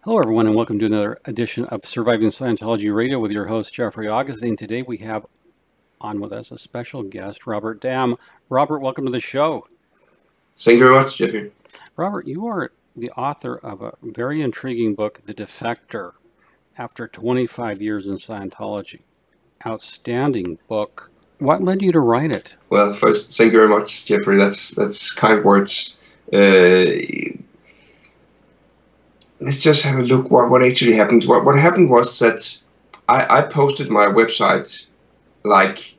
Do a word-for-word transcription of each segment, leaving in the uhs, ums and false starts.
Hello, everyone, and welcome to another edition of Surviving Scientology Radio with your host, Jeffrey Augustine. Today we have on with us a special guest, Robert Dam. Robert, welcome to the show. Thank you very much, Jeffrey. Robert, you are the author of a very intriguing book, The Defector, after twenty-five years in Scientology. Outstanding book. What led you to write it? Well, first, thank you very much, Jeffrey. That's that's kind words. Uh, let's just have a look what, what actually happened. What what happened was that I, I posted my website like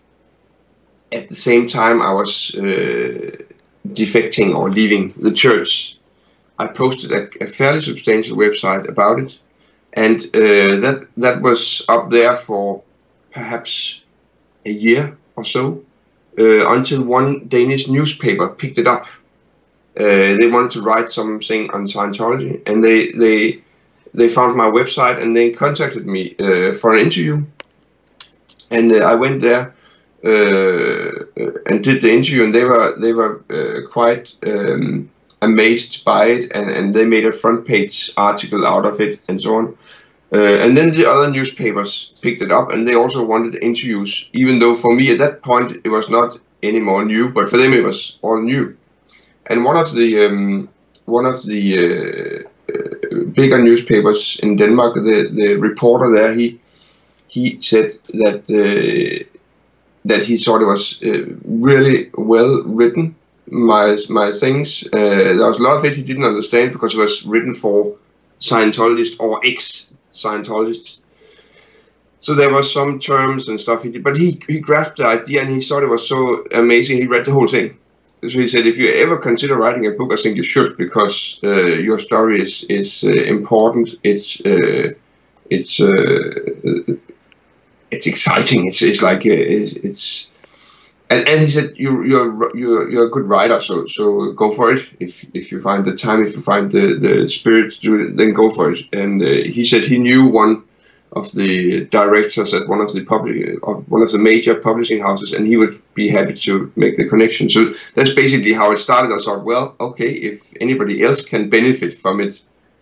at the same time I was uh, defecting or leaving the church. I posted a, a fairly substantial website about it, and uh, that that was up there for perhaps a year or so, uh, until one Danish newspaper picked it up. Uh, they wanted to write something on Scientology, and they they they found my website and they contacted me uh, for an interview. And uh, I went there uh, and did the interview, and they were they were uh, quite um, amazed by it, and, and they made a front page article out of it and so on. Uh, and then the other newspapers picked it up, and they also wanted interviews, even though for me at that point it was not any more new, but for them it was all new. And one of the um, one of the uh, uh, bigger newspapers in Denmark, the the reporter there, he he said that uh, that he thought it was uh, really well written. My my things, uh, there was a lot of it he didn't understand because it was written for Scientologists or ex Scientologist. So there were some terms and stuff he did, but he, he grasped the idea and he thought it was so amazing. He read the whole thing. So he said, if you ever consider writing a book, I think you should, because uh, your story is is uh, important. It's uh, it's uh, it's exciting. It's it's like uh, it's, it's and, and he said, you you're you're you're a good writer, so so go for it. If if you find the time, if you find the the spirit to do it, then go for it. And uh, he said he knew one of the directors at one of the public of one of the major publishing houses, and he would be happy to make the connection. So that's basically how it started. I thought, well, okay, if anybody else can benefit from it,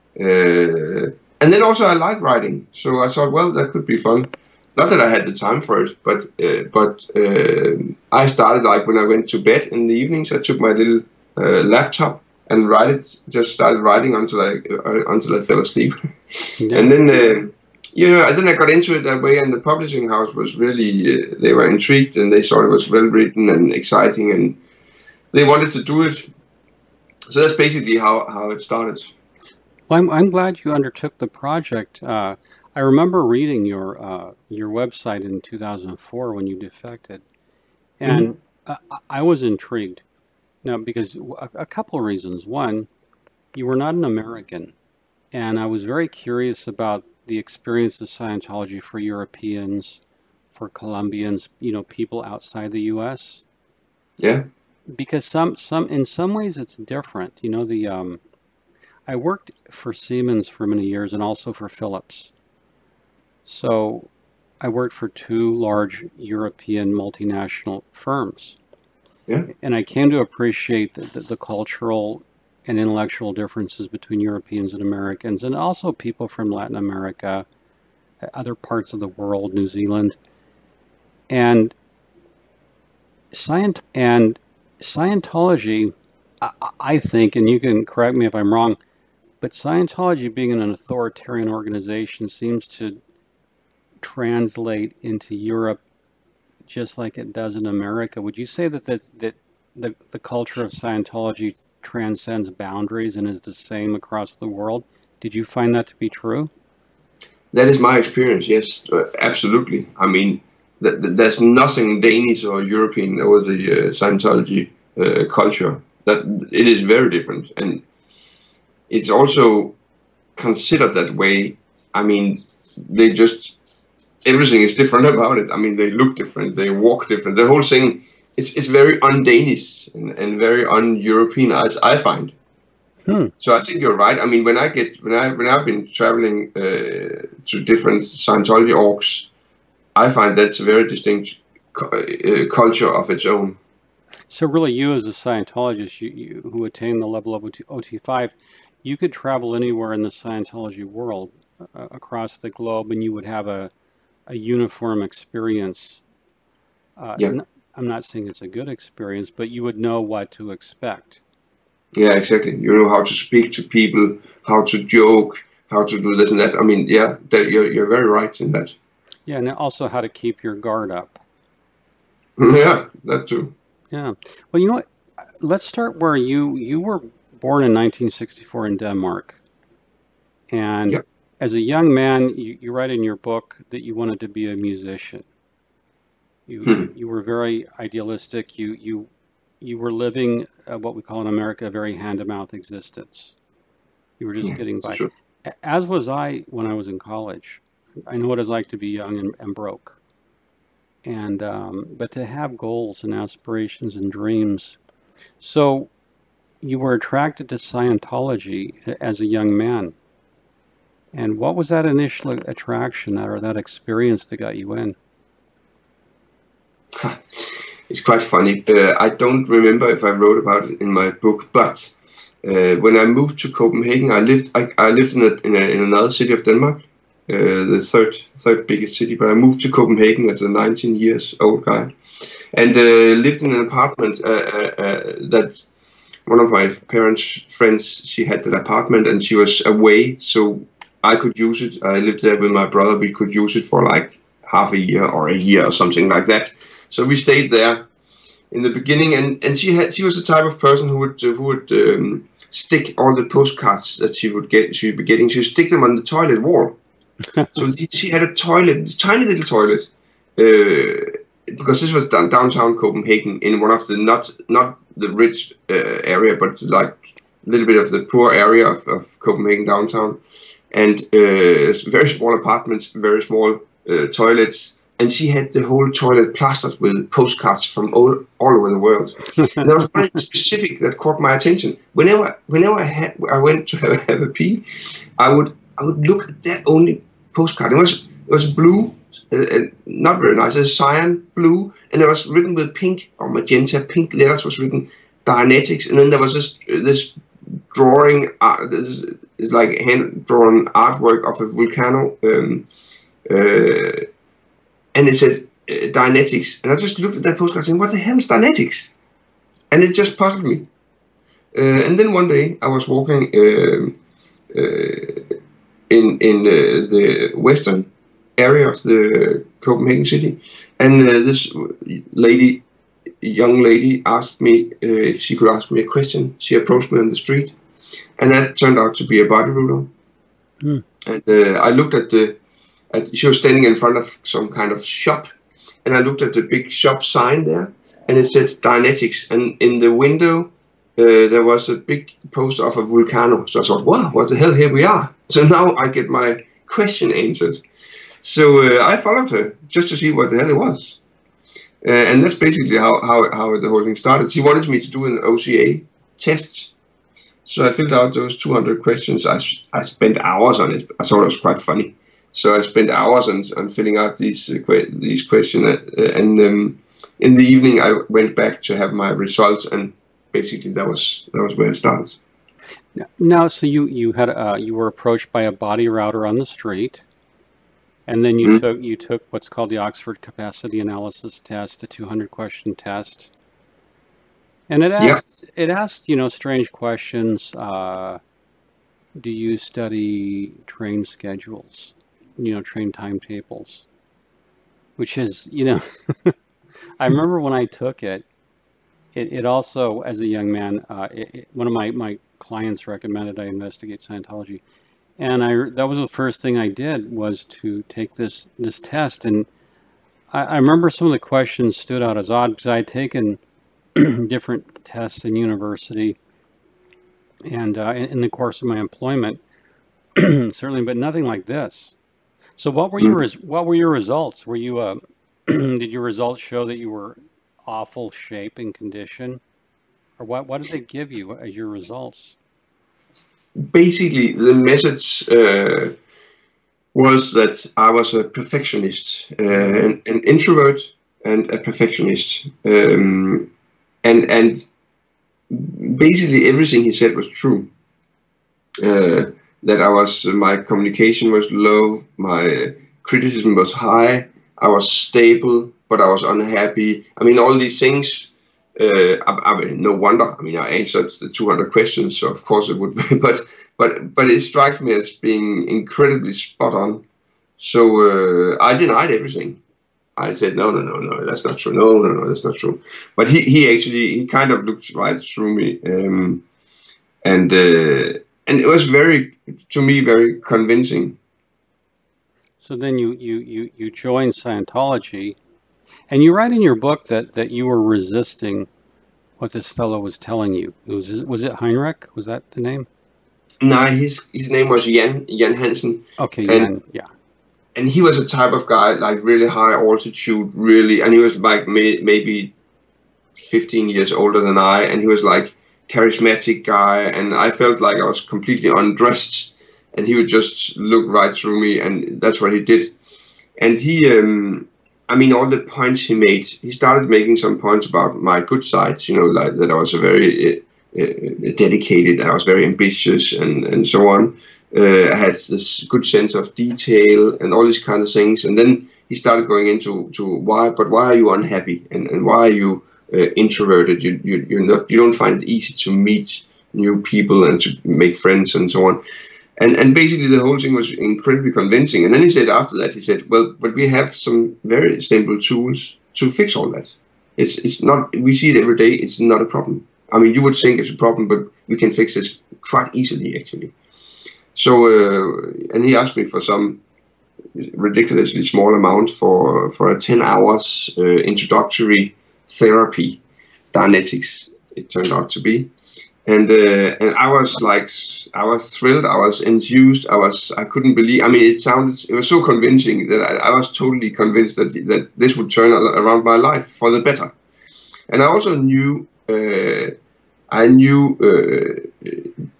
uh, and then also I like writing, so I thought, well, that could be fun. Not that I had the time for it, but uh, but uh, I started like when I went to bed in the evenings. I took my little uh, laptop and write it. Just started writing until I uh, until I fell asleep, yeah. And then uh, you know, then I got into it that way. And the publishing house was really uh, they were intrigued, and they thought it was well written and exciting, and they wanted to do it. So that's basically how how it started. Well, I'm I'm glad you undertook the project. Uh, I remember reading your uh, your website in two thousand four when you defected, and mm-hmm. I, I was intrigued. Now, because a, a couple of reasons. One, you were not an American, and I was very curious about the experience of Scientology for Europeans, for Colombians, you know, people outside the U S. Yeah. Because some some in some ways it's different. You know, the um, I worked for Siemens for many years and also for Philips. So I worked for two large European multinational firms. Yeah. And I came to appreciate the, the, the cultural and intellectual differences between Europeans and Americans, and also people from Latin America, other parts of the world, New Zealand. And, Scient and Scientology, I, I think, and you can correct me if I'm wrong, but Scientology being an authoritarian organization seems to translate into Europe just like it does in America. Would you say that that, that the, the culture of Scientology transcends boundaries and is the same across the world? Did you find that to be true? That is my experience, yes, uh, absolutely. I mean, th th there's nothing Danish or European over the uh, Scientology uh, culture. That it is very different, and it's also considered that way. I mean, they just everything is different about it. I mean, they look different, they walk different. The whole thing, it's it's very un-Danish and, and very un-European, as I find. Hmm. So I think you're right. I mean, when I get when I when I've been traveling uh, to different Scientology orgs, I find that's a very distinct uh, culture of its own. So really, you as a Scientologist, you, you, who attain the level of O T five, you could travel anywhere in the Scientology world uh, across the globe, and you would have a, a uniform experience. Uh, Yeah. n- I'm not saying it's a good experience, but you would know what to expect. Yeah, exactly. You know how to speak to people, how to joke, how to do this and that. I mean, yeah, that you're you're very right in that. Yeah, and also how to keep your guard up. Yeah, that too. Yeah. Well, you know what? Let's start where you you were born in nineteen sixty-four in Denmark, and Yeah. as a young man, you, you write in your book that you wanted to be a musician. You Hmm. you were very idealistic. You you you were living uh, what we call in America a very hand-to-mouth existence. You were just Yeah, getting it's by. true. A- As was I when I was in college. I know what it's like to be young and, and broke, and um, but to have goals and aspirations and dreams. So you were attracted to Scientology a- as a young man. And what was that initial attraction or that experience that got you in? It's quite funny. Uh, I don't remember if I wrote about it in my book, but uh, when I moved to Copenhagen, I lived I, I lived in, a, in, a, in another city of Denmark, uh, the third third biggest city. But I moved to Copenhagen as a nineteen years old guy, and uh, lived in an apartment uh, uh, uh, that one of my parents' friends, she had that apartment, and she was away, so I could use it. I lived there with my brother. We could use it for like half a year or a year or something like that. So we stayed there in the beginning, and, and she had she was the type of person who would uh, who would um, stick all the postcards that she would get she would be getting. She would stick them on the toilet wall. So she had a toilet, tiny little toilet, uh, because this was down, downtown Copenhagen in one of the not not the rich uh, area, but like a little bit of the poor area of, of Copenhagen downtown, and uh, very small apartments, very small uh, toilets. And she had the whole toilet plastered with postcards from all, all over the world. And there was one specific that caught my attention. Whenever, whenever I had, I went to have, have a pee, I would, I would look at that only postcard. It was, it was blue, uh, not very nice. It was cyan blue, and it was written with pink or magenta. Pink letters was written Dianetics, and then there was this this drawing. Uh, this is like hand drawn artwork of a volcano. Um, uh, And it said uh, Dianetics. And I just looked at that postcard saying, what the hell is Dianetics? And it just puzzled me. Uh, and then one day I was walking uh, uh, in, in uh, the western area of the Copenhagen city. And uh, this lady, young lady, asked me uh, if she could ask me a question. She approached me on the street. And that turned out to be a body ruler. Mm. And uh, I looked at the Uh, she was standing in front of some kind of shop, and I looked at the big shop sign there, and it said Dianetics. And in the window, uh, there was a big poster of a volcano. So I thought, wow, what the hell, here we are. So now I get my question answered. So uh, I followed her just to see what the hell it was. Uh, and that's basically how, how, how the whole thing started. She wanted me to do an O C A test. So I filled out those two hundred questions. I, I spent hours on it. I thought it was quite funny. So I spent hours on, on filling out these uh, que these questions, uh, and um, in the evening I went back to have my results, and basically that was that was where it started. Now, so you you had uh, you were approached by a body router on the street, and then you Mm. took you took what's called the Oxford Capacity Analysis Test, the two hundred question test, and it Yeah. asked it asked you know strange questions. Uh, do you study train schedules? You know, train timetables, which is, you know, I remember when I took it, it, it also, as a young man, uh, it, it, one of my, my clients recommended I investigate Scientology. And I, that was the first thing I did, was to take this, this test. And I, I remember some of the questions stood out as odd because I had taken different tests in university and uh, in, in the course of my employment, certainly, but nothing like this. So what were Mm. your what were your results? Were you uh, did your results show that you were awful shape and condition, or what? What did they give you as your results? Basically, the message uh, was that I was a perfectionist, uh, an, an introvert, and a perfectionist, um, and and basically everything he said was true. uh, that I was my communication was low, my criticism was high, I was stable, but I was unhappy. I mean, all these things. Uh, I, I mean, no wonder. I mean, I answered the two hundred questions, so of course it would be. But but but it strikes me as being incredibly spot on. So uh, I denied everything. I said, no, no, no, no, that's not true. No, no, no, that's not true. But he, he actually, he kind of looked right through me. Um, and uh, and it was very, to me, very convincing. So then you, you, you, you joined Scientology, and you write in your book that, that you were resisting what this fellow was telling you. It was, was it Heinrich? Was that the name? No, his, his name was Jan, Jan Hansen. Okay, and, Jan, yeah. And he was a type of guy, like really high altitude, really, and he was like may, maybe fifteen years older than I, and he was like charismatic guy, and I felt like I was completely undressed, and he would just look right through me, and that's what he did. And he, um, I mean, all the points he made, he started making some points about my good sides, you know, like that I was a very uh, uh, dedicated, I was very ambitious, and, and so on. Uh, I had this good sense of detail and all these kind of things. And then he started going into to why, but why are you unhappy, and, and why are you uh, introverted? You you you're not you don't find it easy to meet new people and to make friends and so on. And and basically the whole thing was incredibly convincing. And then he said after that, he said, well, but we have some very simple tools to fix all that. It's it's not, we see it every day. It's not a problem. I mean, you would think it's a problem, but we can fix this quite easily, actually. So, uh, and he asked me for some ridiculously small amount for, for a ten hours uh, introductory therapy, Dianetics, it turned out to be. And uh, and I was like, I was thrilled, I was enthused, I was, I couldn't believe, I mean, it sounded, it was so convincing that I, I was totally convinced that, that this would turn around my life for the better. And I also knew, uh, I knew, uh,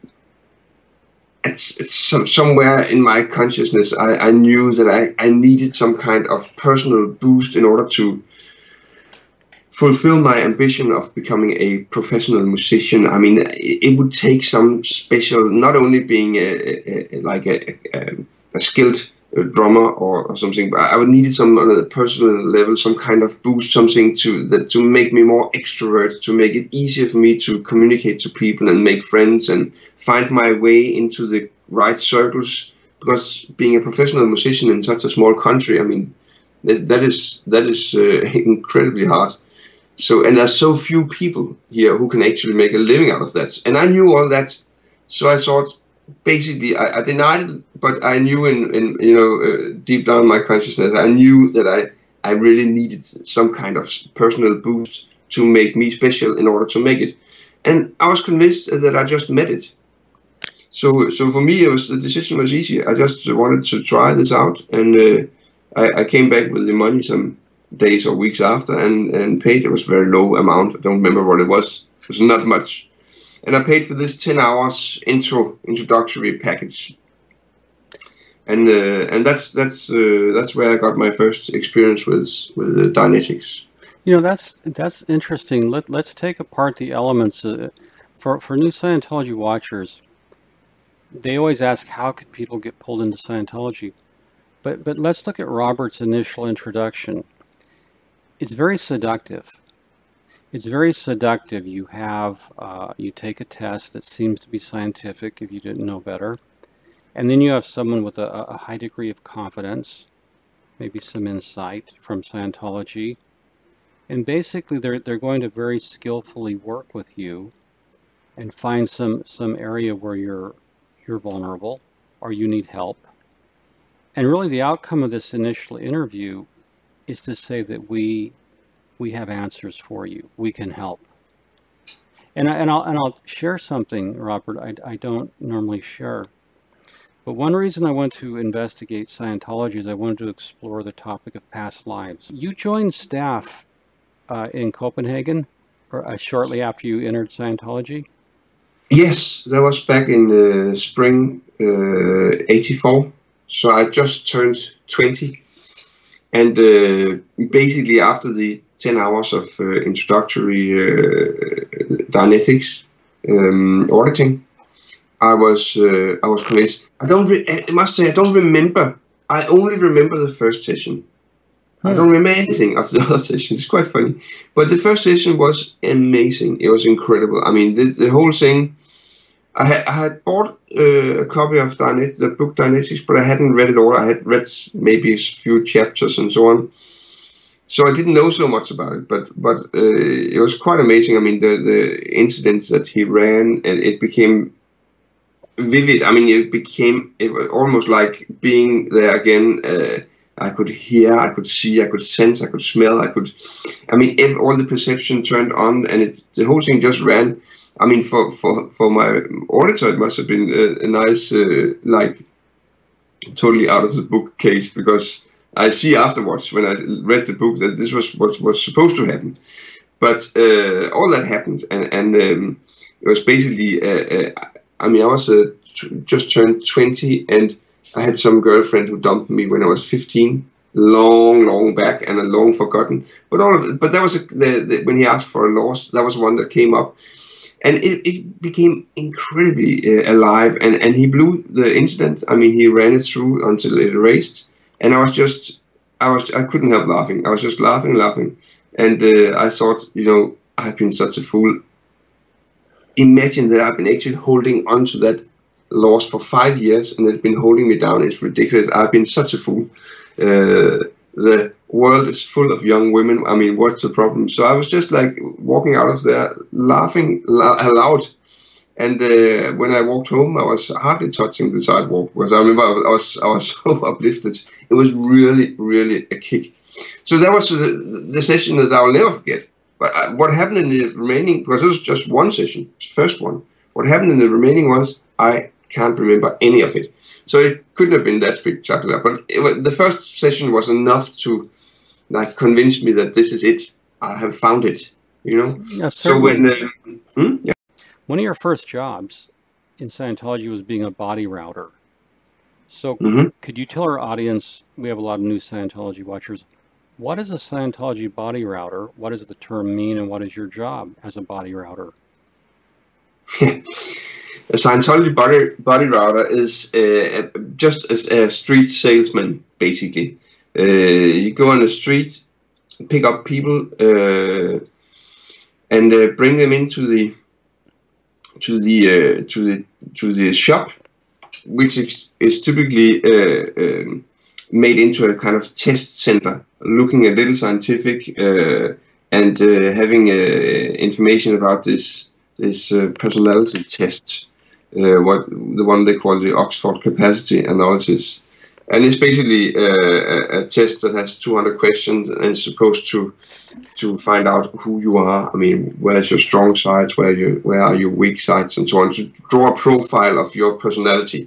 It's, it's some, somewhere in my consciousness, I, I knew that I, I needed some kind of personal boost in order to fulfill my ambition of becoming a professional musician. I mean, it, it would take some special, not only being a, a, a, like a, a, a skilled drummer or, or something, but I would need some on a personal level, some kind of boost, something to that to make me more extrovert, to make it easier for me to communicate to people and make friends and find my way into the right circles. Because being a professional musician in such a small country, I mean, that, that is that is uh, incredibly hard. So, and there's so few people here who can actually make a living out of that. And I knew all that, so I thought, basically, I, I denied it, but I knew in, in you know, uh, deep down in my consciousness, I knew that I, I really needed some kind of personal boost to make me special in order to make it. And I was convinced that I just met it. So, so for me, it was, the decision was easy. I just wanted to try this out, and uh, I, I came back with the money some days or weeks after, and, and paid. It was a very low amount. I don't remember what it was. It was not much. And I paid for this ten hours intro introductory package, and uh, and that's that's uh, that's where I got my first experience with with uh, Dianetics. You know, that's that's interesting. Let let's take apart the elements. Uh, for for new Scientology watchers, they always ask, how can people get pulled into Scientology? But but let's look at Robert's initial introduction. It's very seductive. It's very seductive. You have, uh, you take a test that seems to be scientific if you didn't know better. And then you have someone with a, a high degree of confidence, maybe some insight from Scientology. And basically they're, they're going to very skillfully work with you and find some, some area where you're, you're vulnerable or you need help. And really the outcome of this initial interview is to say that we we have answers for you. We can help. And, I, and, I'll, and I'll share something, Robert, I, I don't normally share. But one reason I went to investigate Scientology is I wanted to explore the topic of past lives. You joined staff uh, in Copenhagen or, uh, shortly after you entered Scientology? Yes, that was back in uh, spring uh, eighty-four. So I just turned twenty. And uh, basically after the ten hours of uh, introductory uh, Dianetics um, auditing, I was uh, I was convinced. I don't. Re I must say I don't remember. I only remember the first session. Hmm. I don't remember anything of the other session. It's quite funny, but the first session was amazing. It was incredible. I mean, this, the whole thing. I had I had bought uh, a copy of Dianet the book Dianetics, but I hadn't read it all. I had read maybe a few chapters and so on. So I didn't know so much about it, but but uh, it was quite amazing. I mean, the the incidents that he ran, and it became vivid. I mean, it became it was almost like being there again. Uh, I could hear, I could see, I could sense, I could smell, I could. I mean, if all the perception turned on, and it, the whole thing just ran. I mean, for for for my auditor, it must have been a, a nice, uh, like, totally out of the book case, because I see afterwards when I read the book that this was what was supposed to happen. But uh, all that happened, and and um, it was basically. Uh, uh, I mean, I was uh, just turned twenty, and I had some girlfriend who dumped me when I was fifteen, long, long back, and a long forgotten. But all of it, but that was a, the, the, when he asked for a loss. That was one that came up, and it, it became incredibly uh, alive. And and he blew the incident. I mean, he ran it through until it erased, and I was just, I was, I couldn't help laughing. I was just laughing, laughing, and uh, I thought, you know, I've been such a fool. Imagine that I've been actually holding on to that loss for five years, and it's been holding me down. It's ridiculous. I've been such a fool. Uh, the world is full of young women. I mean, what's the problem? So I was just like walking out of there, laughing aloud. And uh, when I walked home, I was hardly touching the sidewalk, because I remember I was I was so uplifted. It was really, really a kick. So that was the, the session that I will never forget. But what happened in the remaining, because it was just one session, first one, what happened in the remaining ones, I can't remember any of it. So it couldn't have been that spectacular. But it was, the first session was enough to like convince me that this is it. I have found it, you know? Yeah, so when... Uh, hmm? Yeah. One of your first jobs in Scientology was being a body router. So Mm-hmm. could you tell our audience, we have a lot of new Scientology watchers, what is a Scientology body router? What does the term mean, and what is your job as a body router? A Scientology body, body router is uh, just a, a street salesman, basically. Uh, you go on the street, pick up people, uh, and uh, bring them into the to the uh, to the to the shop, which is, is typically uh, um, made into a kind of test center, looking a little scientific uh, and uh, having uh, information about this this uh, personality test, uh, what the one they call the Oxford Capacity Analysis, and it's basically uh, a, a test that has two hundred questions and is supposed to to find out who you are. I mean, where's your strong sides, where you where are your weak sides, and so on, to draw a profile of your personality.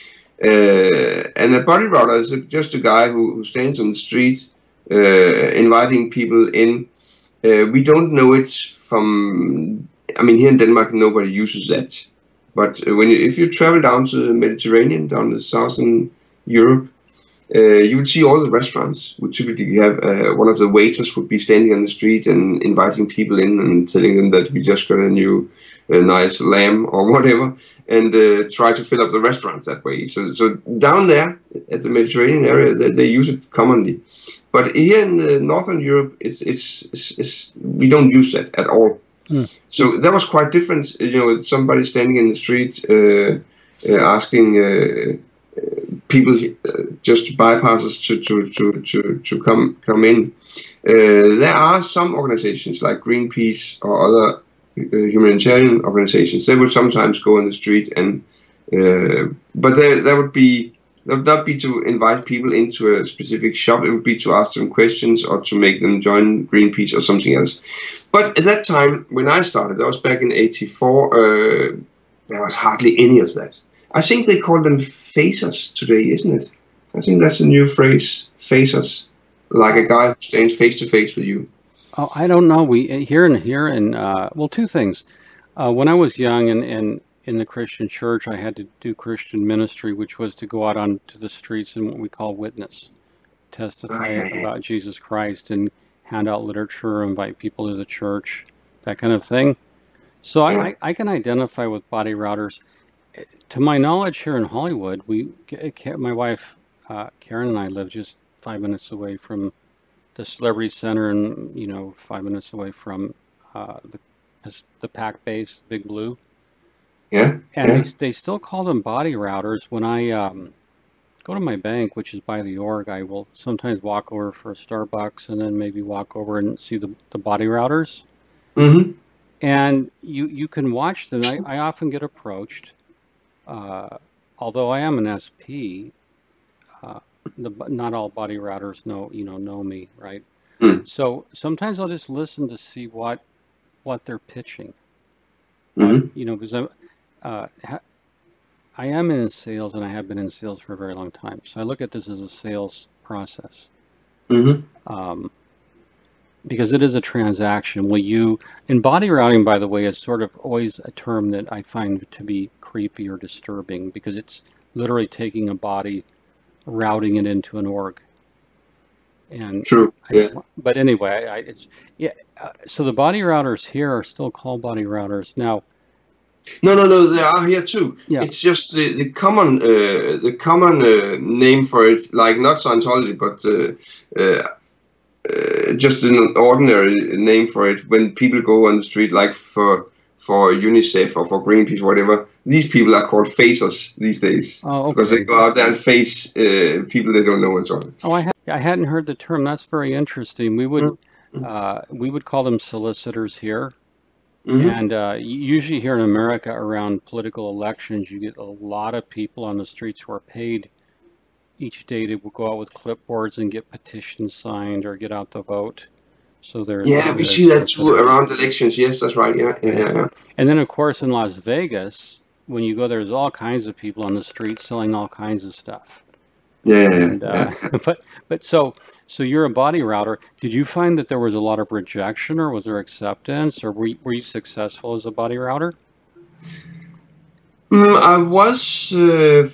Uh, and a body router is just a guy who, who stands on the street uh, inviting people in. Uh, we don't know it from, I mean, here in Denmark, nobody uses that. But when you, if you travel down to the Mediterranean, down to southern Europe, uh, you would see all the restaurants would typically have uh, one of the waiters would be standing on the street and inviting people in and telling them that we just got a new uh, nice lamb or whatever, and uh, try to fill up the restaurant that way. So, so down there at the Mediterranean area, they, they use it commonly. But here in the Northern Europe, it's, it's, it's, it's we don't use that at all. Mm. So that was quite different. You know, somebody standing in the street uh, uh, asking uh, uh, people uh, just bypasses to to to to to come come in. Uh, there are some organizations like Greenpeace or other uh, humanitarian organizations. They would sometimes go on the street, and uh, but there that would be. That would not be to invite people into a specific shop. It would be to ask them questions or to make them join Greenpeace or something else. But at that time, when I started, that was back in eighty-four, uh, there was hardly any of that. I think they call them phasers today, isn't it? I think that's a new phrase, phasers, like a guy who stands face to face with you. Oh, I don't know. We here and here and uh, well, two things. Uh, when I was young and and in the Christian church, I had to do Christian ministry, which was to go out onto the streets and what we call witness, testify about Jesus Christ and hand out literature, invite people to the church, that kind of thing. So I, I can identify with body routers. to my knowledge, here in Hollywood, we, my wife uh, Karen and I live just five minutes away from the Celebrity Center, and you know, five minutes away from uh, the the Pac Base, Big Blue. Yeah. And Yeah. they they still call them body routers. When I um, go to my bank, which is by the org, I will sometimes walk over for a Starbucks, and then maybe walk over and see the the body routers. Mm-hmm. And you you can watch them. I, I often get approached. Uh, although I am an S P, uh, the, not all body routers know you know know me, right? Mm. So sometimes I'll just listen to see what what they're pitching. What Mm-hmm. you know, because I uh, ha, I am in sales, and I have been in sales for a very long time. So I look at this as a sales process. Mm-hmm. Um, because it is a transaction. Will you, and body routing, by the way, is sort of always a term that I find to be creepy or disturbing, because it's literally taking a body, routing it into an org. And True. I Yeah. don't, but anyway, I, it's yeah. Uh, so the body routers here are still called body routers now. No, no, no. They are here too. Yeah. It's just the the common uh, the common uh, name for it, like not Scientology, but uh, uh, uh, just an ordinary name for it. When people go on the street, like for for UNICEF or for Greenpeace, whatever, these people are called facers these days, Oh, because they okay. go out there and face uh, people they don't know and so on. Oh, I had I hadn't heard the term. That's very interesting. We would Mm-hmm. uh, we would call them solicitors here. Mm-hmm. And uh, usually here in America, around political elections, you get a lot of people on the streets who are paid each day to go out with clipboards and get petitions signed or get out the vote. So they're, Yeah, they're we their see that too solicitors. around elections. Yes, that's right. Yeah, yeah, yeah. yeah. And then, of course, in Las Vegas, when you go, there's all kinds of people on the street selling all kinds of stuff. Yeah, And, yeah. uh, but but so so you're a body router. Did you find that there was a lot of rejection, or was there acceptance, or were you, were you successful as a body router? Mm, I was. Uh,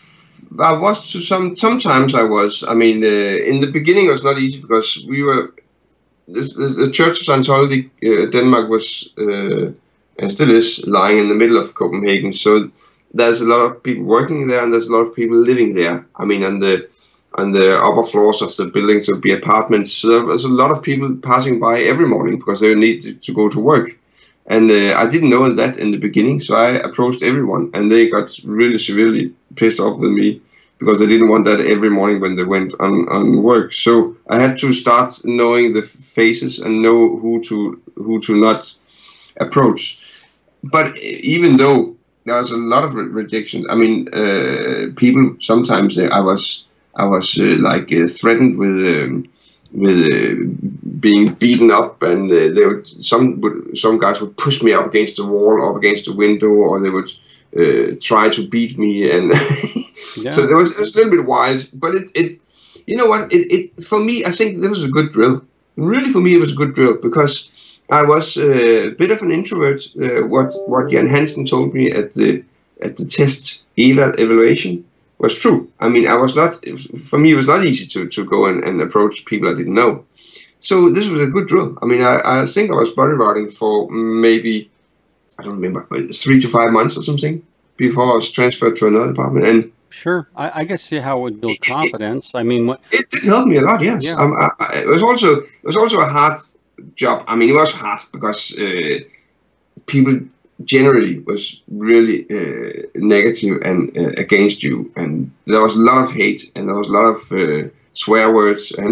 I was to some. Sometimes I was. I mean, uh, in the beginning, it was not easy because we were. This, this, the Church of Scientology, uh, Denmark, was uh, and still is lying in the middle of Copenhagen. So there's a lot of people working there, and there's a lot of people living there. I mean, on the on the upper floors of the buildings, there'll be apartments. So there's a lot of people passing by every morning because they need to go to work. And uh, I didn't know that in the beginning, so I approached everyone, and they got really severely pissed off with me because they didn't want that every morning when they went on, on work. So I had to start knowing the faces and know who to who to not approach. But even though there was a lot of re rejection, I mean, uh, people sometimes they, I was I was uh, like uh, threatened with. Um, with uh, being beaten up, and uh, they would some would some guys would push me up against the wall, up against the window, or they would uh, try to beat me, and Yeah. so there was, it was a little bit wild. But it, it you know what, it, it for me, I think this was a good drill. Really, for me, it was a good drill because I was uh, a bit of an introvert. Uh, what what Jan Hansen told me at the at the test eval evaluation was true. I mean, I was not, for me, it was not easy to, to go and, and approach people I didn't know. So this was a good drill. I mean, I, I think I was body routing for maybe, I don't remember, three to five months or something before I was transferred to another department. And Sure, I, I can see how it would build confidence. I mean, what? it did help me a lot, yes. Yeah. Um, I, I, it was also it was also a hard job. I mean, it was hard because uh, people generally was really uh, negative and uh, against you, and there was a lot of hate, and there was a lot of uh, swear words, and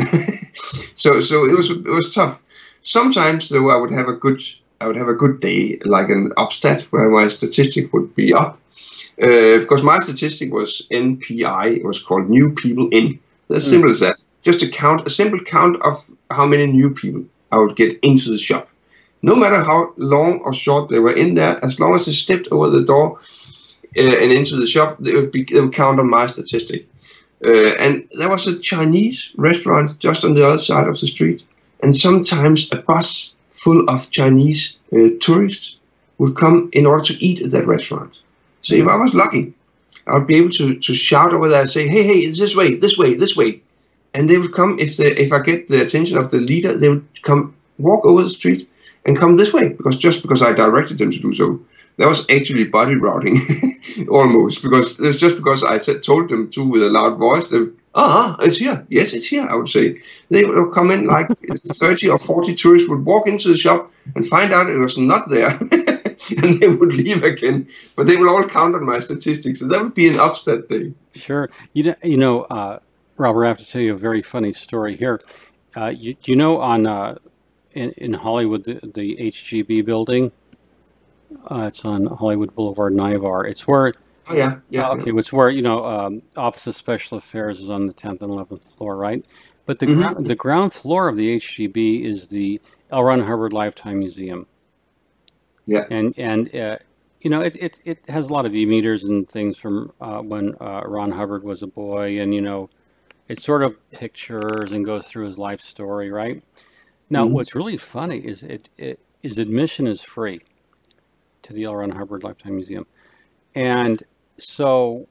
so so it was it was tough. Sometimes though, I would have a good I would have a good day, like an upstat where my statistic would be up, uh, because my statistic was N P I. It was called new people in. As simple as that. Just a count, a simple count of how many new people I would get into the shop. No matter how long or short they were in there, as long as they stepped over the door uh, and into the shop, they would, be, they would count on my statistic. Uh, and there was a Chinese restaurant just on the other side of the street, and sometimes a bus full of Chinese uh, tourists would come in order to eat at that restaurant. So if I was lucky, I would be able to, to shout over there and say, hey, hey, it's this way, this way, this way. And they would come, if they, if I get the attention of the leader, they would come, walk over the street and come this way, because just because I directed them to do so. that was actually body routing, almost, because it's just because I said told them to with a loud voice. They, ah, it's here. Yes, it's here. I would say they would come in like thirty or forty tourists would walk into the shop and find out it was not there, and they would leave again. But they will all count on my statistics, so that would be an upset day. Sure. You know, you know, uh, Robert, I have to tell you a very funny story here. Uh, you, you know, on uh, in, in Hollywood, the, the H G B building. Uh, it's on Hollywood Boulevard, Nivar. It's where. Oh yeah, yeah. Uh, okay, yeah. it's where you know um, Office of Special Affairs is on the tenth and eleventh floor, right? But the Mm-hmm. ground the ground floor of the H G B is the L. Ron Hubbard Lifetime Museum. Yeah. And and uh, you know it, it it has a lot of e-meters and things from uh, when uh, Ron Hubbard was a boy, and you know it sort of pictures and goes through his life story, right? Now, Mm-hmm. what's really funny is it, it is admission is free to the L. Ron Hubbard Lifetime Museum, and so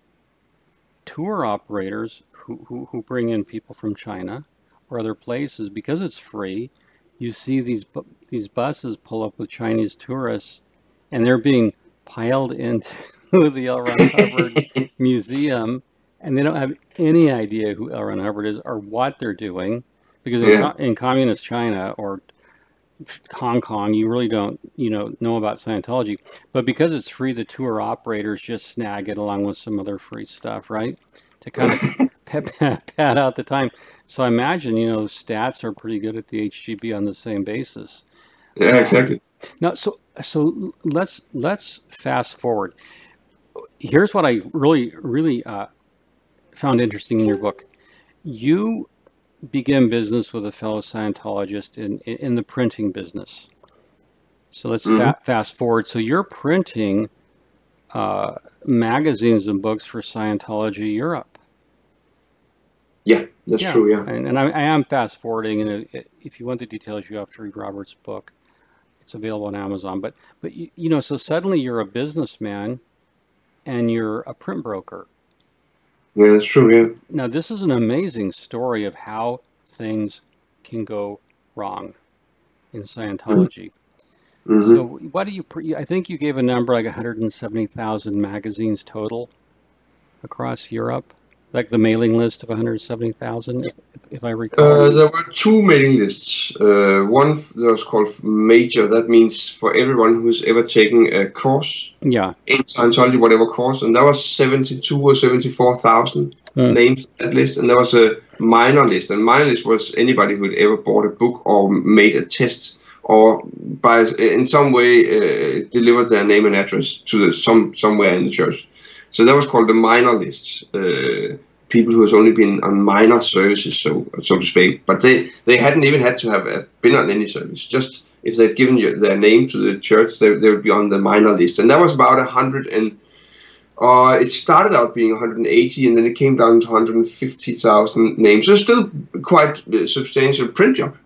tour operators who, who, who bring in people from China or other places, because it's free, you see these bu- these buses pull up with Chinese tourists, and they're being piled into the L. Ron Hubbard Museum, and they don't have any idea who L. Ron Hubbard is or what they're doing, because in, Yeah. co- in communist China or Hong Kong, you really don't, you know, know about Scientology. But because it's free, the tour operators just snag it along with some other free stuff, right? To kind of pad, pad out the time. So I imagine, you know, stats are pretty good at the H G B on the same basis. Yeah, exactly. Now, so so let's let's fast forward. Here's what I really really uh, found interesting in your book. You begin business with a fellow Scientologist in, in, in the printing business. So let's Mm-hmm. fa- fast forward. So you're printing uh, magazines and books for Scientology Europe. Yeah, that's Yeah, true. Yeah. and, and I, I am fast forwarding. And it, if you want the details, you have to read Robert's book. It's available on Amazon. But but you, you know, so suddenly you're a businessman, and you're a print broker. Yeah, that's true. Yeah. Now, this is an amazing story of how things can go wrong in Scientology. Mm-hmm. So, what do you? Pre- I think you gave a number like one hundred seventy thousand magazines total across Europe, like the mailing list of one hundred seventy thousand, if, if I recall. Uh, there were two mailing lists. Uh, one that was called Major. That means for everyone who's ever taken a course Yeah. in Scientology, whatever course, and that was seventy-two or seventy-four thousand Mm. names on that list. And there was a minor list, and minor list was anybody who'd ever bought a book or made a test or by in some way uh, delivered their name and address to the, some somewhere in the church. So that was called the minor list. Uh, people who has only been on minor services, so so to speak, but they they hadn't even had to have uh, been on any service. Just if they'd given you their name to the church, they they would be on the minor list, and that was about a hundred and. Uh, it started out being one hundred eighty, and then it came down to one hundred fifty thousand names. So it's still quite a substantial print job.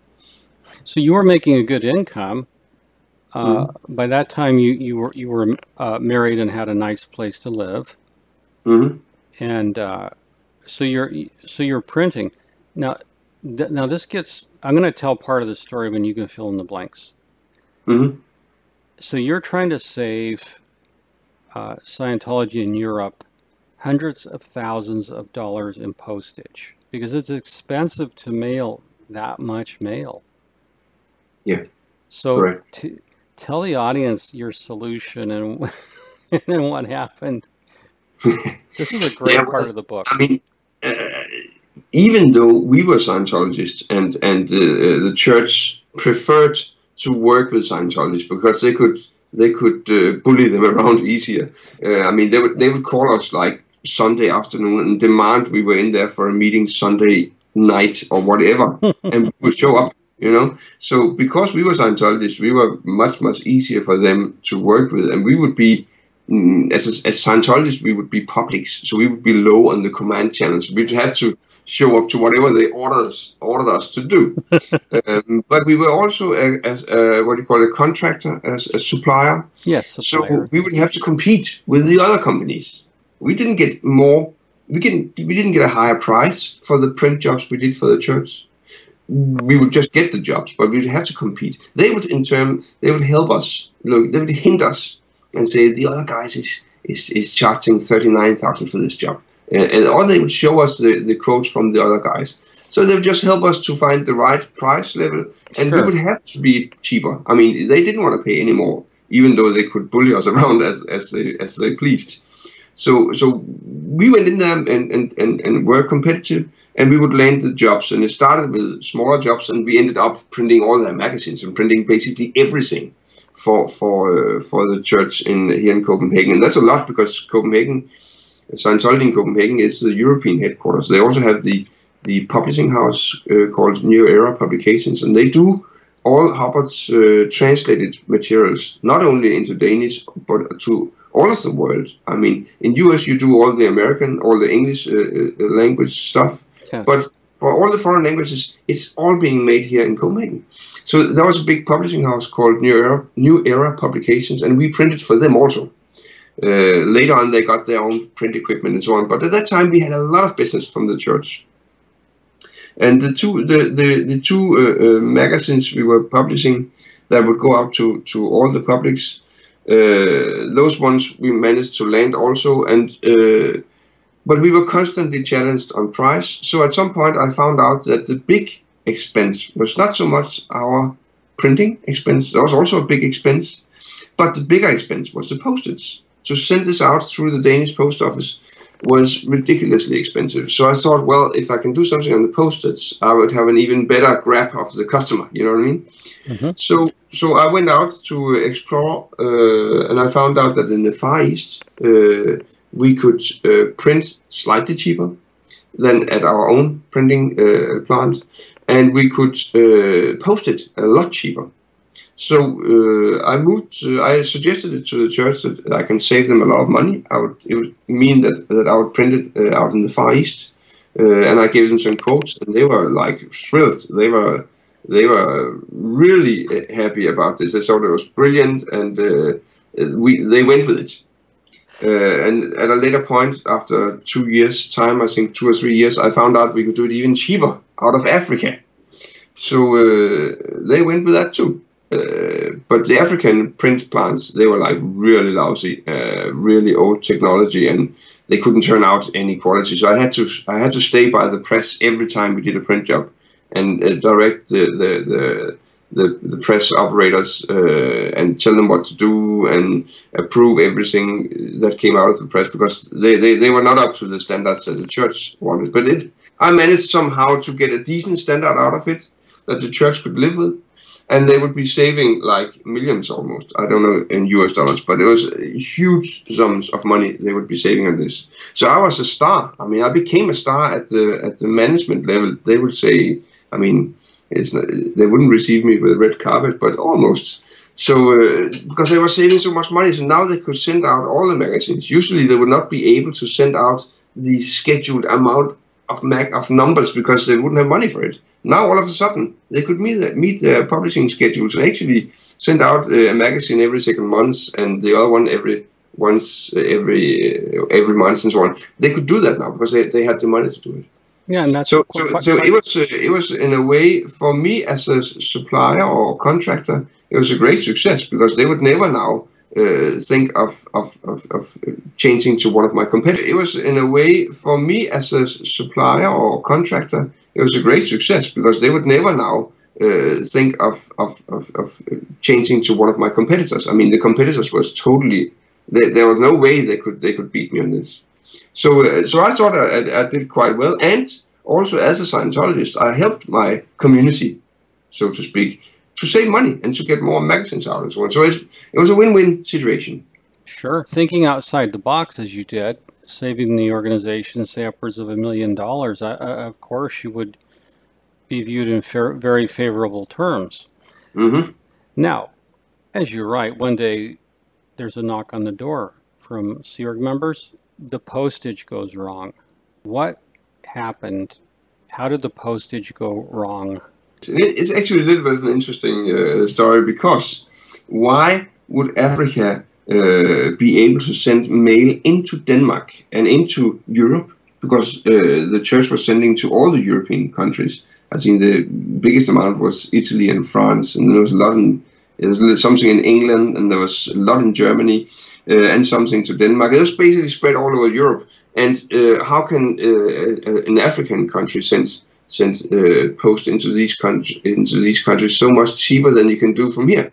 So you were making a good income. Uh, Mm-hmm. By that time, you you were you were uh, married and had a nice place to live, Mm-hmm. and uh, so you're so you're printing. Now, th- now this gets. I'm going to tell part of the story when you can fill in the blanks. Mm-hmm. So you're trying to save uh, Scientology in Europe hundreds of thousands of dollars in postage because it's expensive to mail that much mail. Yeah. So Correct. to tell the audience your solution and and what happened. This is a great Yeah, part well, of the book. I mean, uh, even though we were Scientologists and and uh, the church preferred to work with Scientologists because they could they could uh, bully them around easier. Uh, I mean, they would they would call us like Sunday afternoon and demand we were in there for a meeting Sunday night or whatever, and we would show up. You know, so because we were Scientologists, we were much much easier for them to work with, and we would be. As, as Scientologists, we would be publics, so we would be low on the command channels. We'd have to show up to whatever they ordered us, ordered us to do. um, but we were also, a, as a, what do you call it, a contractor, as a supplier. Yes, supplier. So we would have to compete with the other companies. We didn't get more. We didn't. We didn't get a higher price for the print jobs we did for the church. we would just get the jobs, but we'd have to compete. They would, in turn, they would help us. Look, they would hint us and say the other guys is is, is charging thirty-nine thousand for this job, and, and or they would show us the, the quotes from the other guys. So they would just help us to find the right price level, and Sure. we would have to be cheaper. I mean, they didn't want to pay any more, even though they could bully us around as as they as they pleased. So so we went in there and and, and, and were competitive, and we would land the jobs. And it started with smaller jobs, and we ended up printing all their magazines and printing basically everything for for uh, for the church in here in Copenhagen. And that's a lot, because Copenhagen, Scientology in Copenhagen is the European headquarters. They also have the the publishing house uh, called New Era Publications, and they do all Hubbard's uh, translated materials, not only into Danish, but to all of the world. I mean, in U S you do all the American, all the English uh, uh, language stuff, Yes. but for all the foreign languages, it's all being made here in Copenhagen. So there was a big publishing house called New Era, New Era Publications, and we printed for them also. Uh, later on, they got their own print equipment and so on, but at that time we had a lot of business from the church. And the two the the, the two uh, uh, magazines we were publishing that would go out to to all the publics, uh, those ones we managed to land also, and uh, but we were constantly challenged on price. So at some point I found out that the big expense was not so much our printing expense. There was also a big expense, but the bigger expense was the postage. To send this out through the Danish post office was ridiculously expensive. So I thought, well, if I can do something on the postage, I would have an even better grab of the customer. You know what I mean? Mm-hmm. So, so I went out to explore, uh, and I found out that in the Far East, uh, we could uh, print slightly cheaper than at our own printing uh, plant, and we could uh, post it a lot cheaper. So uh, I moved. Uh, I suggested it to the church that I can save them a lot of money. I would. It would mean that that I would print it uh, out in the Far East, uh, and I gave them some quotes, and they were like thrilled. They were they were really happy about this. They thought it was brilliant, and uh, we they went with it. Uh, and at a later point, after two years' time, I think two or three years, I found out we could do it even cheaper out of Africa. So uh, they went with that too. Uh, but the African print plants, they were like really lousy, uh, really old technology, and they couldn't turn out any quality. So I had to I had to stay by the press every time we did a print job, and uh, direct the the, the the the press operators uh, and tell them what to do and approve everything that came out of the press, because they, they, they were not up to the standards that the church wanted. But it I managed somehow to get a decent standard out of it that the church could live with. And they would be saving like millions almost. I don't know in U S dollars, but it was huge sums of money they would be saving on this. So I was a star. I mean, I became a star at the at the management level. They would say, I mean, it's not, they wouldn't receive me with a red carpet, but almost. So uh, because they were saving so much money, so now they could send out all the magazines. Usually they would not be able to send out the scheduled amount of mag of numbers because they wouldn't have money for it. Now all of a sudden they could meet the, meet their publishing schedules and actually send out uh, a magazine every second month and the other one every once uh, every uh, every month and so on. They could do that now because they, they had the money to do it. Yeah, and that's so quite, so, quite, so quite... it was uh, it was in a way for me as a supplier or contractor, it was a great success because they would never now uh, think of, of of of changing to one of my competitors. It was in a way for me as a supplier or contractor. It was a great success because they would never now uh, think of, of, of, of changing to one of my competitors. I mean, the competitors was totally, they, there was no way they could they could beat me on this. So uh, so I thought I, I did quite well. And also as a Scientologist, I helped my community, so to speak, to save money and to get more magazines out and so on. So it, it was a win-win situation. Sure. Thinking outside the box as you did, saving the organization, say, upwards of a million dollars, I, I, of course you would be viewed in fair, very favorable terms. Mm-hmm. Now, as you're right, one day there's a knock on the door from Sea Org members. The postage goes wrong. What happened? How did the postage go wrong? It's actually a little bit of an interesting uh, story, because why would Africa Uh, be able to send mail into Denmark and into Europe, because uh, the church was sending to all the European countries. I think the biggest amount was Italy and France, and there was a lot in, there was something in England, and there was a lot in Germany, uh, and something to Denmark. It was basically spread all over Europe. And uh, how can uh, an African country send send uh, post into these countries into these countries so much cheaper than you can do from here,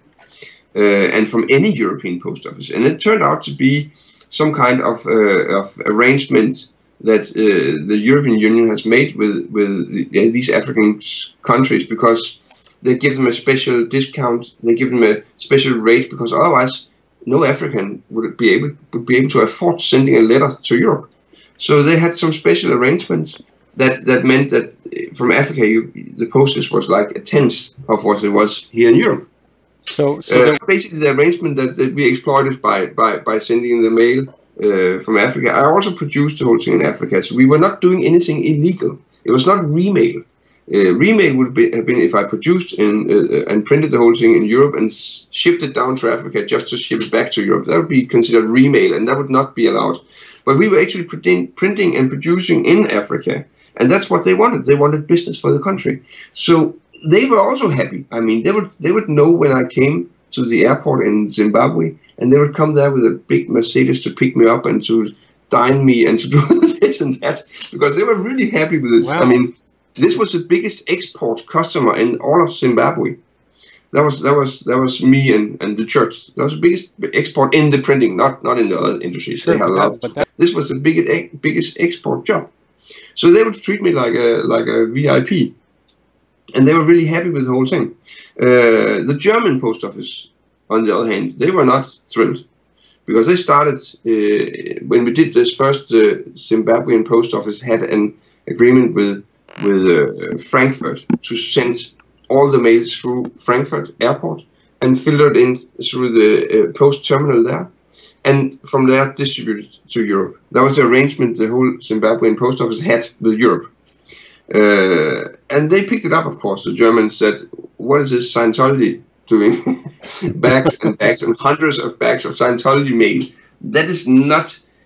uh, and from any European post office? And it turned out to be some kind of uh, of arrangement that uh, the European Union has made with with the, these African countries, because they give them a special discount, they give them a special rate, because otherwise no African would be able would be able to afford sending a letter to Europe. So they had some special arrangements that that meant that from Africa, you, the postage was like a tenth of what it was here in Europe. So, so uh, basically, the arrangement that, that we exploited by by by sending the mail uh, from Africa. I also produced the whole thing in Africa, so we were not doing anything illegal. It was not remail. Uh, remail would be, have been if I produced in, uh, and printed the whole thing in Europe and shipped it down to Africa just to ship it back to Europe. That would be considered remail, and that would not be allowed. But we were actually printing, printing and producing in Africa, and that's what they wanted. They wanted business for the country. So they were also happy. I mean, they would they would know when I came to the airport in Zimbabwe, and they would come there with a big Mercedes to pick me up and to dine me and to do this and that, because they were really happy with this. Wow. I mean, this was the biggest export customer in all of Zimbabwe. That was that was that was me and, and the church. That was the biggest export in the printing, not not in the other industries. Sure, they had a lot. but that, This was the biggest biggest export job. So they would treat me like a like a V I P, and they were really happy with the whole thing. Uh, the German post office, on the other hand, they were not thrilled, because they started uh, when we did this first. Uh, Zimbabwean post office had an agreement with with uh, Frankfurt to send all the mails through Frankfurt airport and filtered in through the uh, post terminal there, and from there distributed to Europe. That was the arrangement the whole Zimbabwean post office had with Europe. Uh, and they picked it up, of course. The Germans said, what is this Scientology doing? Bags and bags and hundreds of bags of Scientology mail. That is not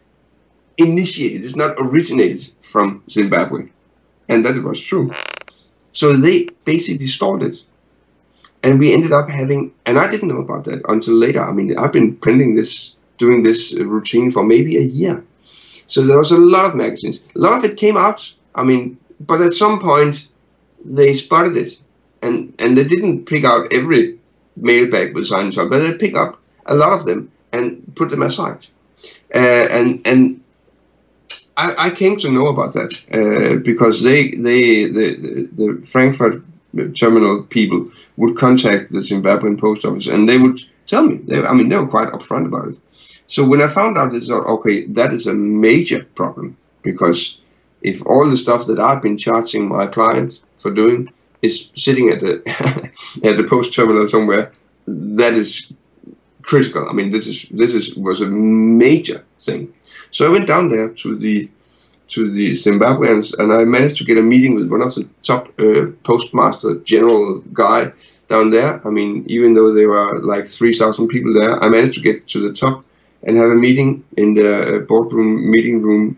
initiated, it's not originated from Zimbabwe. And that it was true. So they basically stalled it. And we ended up having, and I didn't know about that until later. I mean, I've been printing this, doing this routine for maybe a year. So there was a lot of magazines. A lot of it came out. I mean, but at some point they spotted it. And, and they didn't pick out every mailbag with Scientology, but they picked up a lot of them and put them aside. Uh, and, and I, I came to know about that uh, because they, they, the, the, the Frankfurt terminal people would contact the Zimbabwean post office, and they would tell me. They, I mean, they were quite upfront about it. So when I found out this, okay, that is a major problem, because if all the stuff that I've been charging my client for doing is sitting at the at the post terminal somewhere, that is critical. I mean, this is this is was a major thing. So I went down there to the to the Zimbabweans, and I managed to get a meeting with one of the top uh, postmaster general guy down there. I mean, even though there were like three thousand people there, I managed to get to the top and have a meeting in the boardroom meeting room.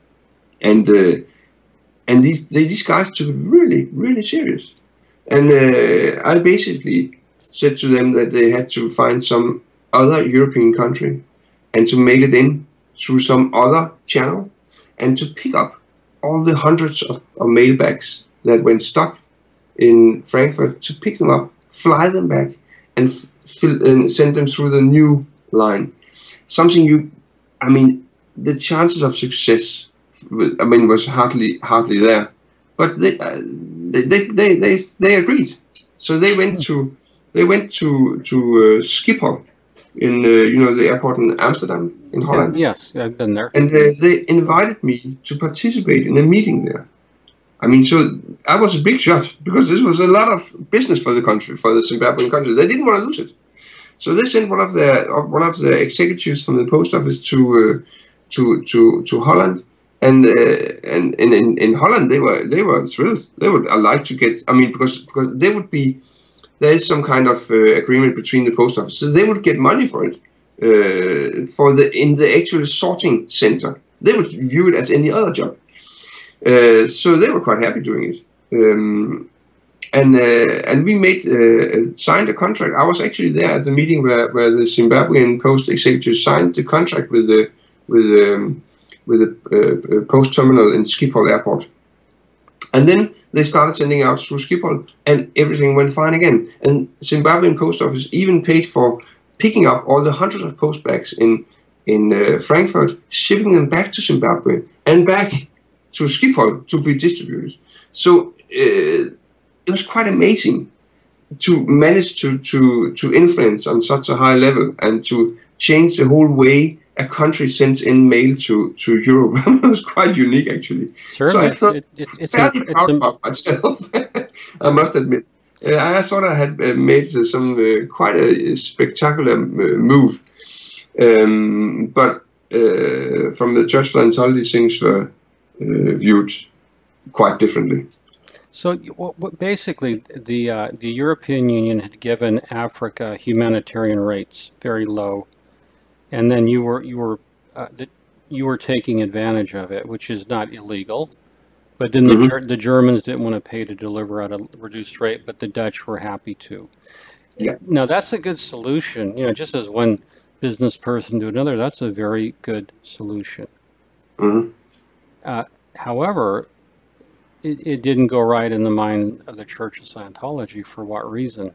And uh, and these they, these guys took it really really serious. And uh, I basically said to them that they had to find some other European country and to mail it in through some other channel, and to pick up all the hundreds of, of mailbags that went stuck in Frankfurt, to pick them up, fly them back, and, fill, and send them through the new line. Something you, I mean, the chances of success, I mean, was hardly hardly there. But they uh, they, they they they agreed. So they went to they went to to uh, Schiphol, in uh, you know, the airport in Amsterdam in Holland. Yeah, yes, I've been there. And uh, they invited me to participate in a meeting there. I mean, so I was a big shot, because this was a lot of business for the country, for the Zimbabwean country. They didn't want to lose it, so they sent one of their one of the executives from the post office to uh, to to to Holland. And uh, and and in, in Holland they were they were thrilled. They would uh, like to get. I mean, because because they would be, there is some kind of uh, agreement between the post office, so they would get money for it, uh, for the in the actual sorting center. They would view it as any other job. Uh, so they were quite happy doing it. Um, and uh, and we made uh, signed a contract. I was actually there at the meeting where, where the Zimbabwean post executive signed the contract with the with um, with the uh, post terminal in Schiphol Airport, and then they started sending out through Schiphol, and everything went fine again. And Zimbabwean post office even paid for picking up all the hundreds of post bags in in uh, Frankfurt, shipping them back to Zimbabwe and back to Schiphol to be distributed. So uh, it was quite amazing to manage to, to, to influence on such a high level and to change the whole way a country sends in mail to, to Europe. It was quite unique, actually. Certainly, So I felt it, it, it's fairly it's proud a, about myself, I must admit. Uh, I thought I had uh, made uh, some uh, quite a spectacular uh, move. Um, but uh, from the Church of Scientology, things were uh, viewed quite differently. So basically, the uh, the European Union had given Africa humanitarian rates, very low, and then you were you were uh, you were taking advantage of it, which is not illegal. But then Mm-hmm. the the Germans didn't want to pay to deliver at a reduced rate, but the Dutch were happy to. Yeah. Now that's a good solution. You know, just as one business person to another, that's a very good solution. Mm-hmm. Uh, however, it, it didn't go right in the mind of the Church of Scientology. For what reason?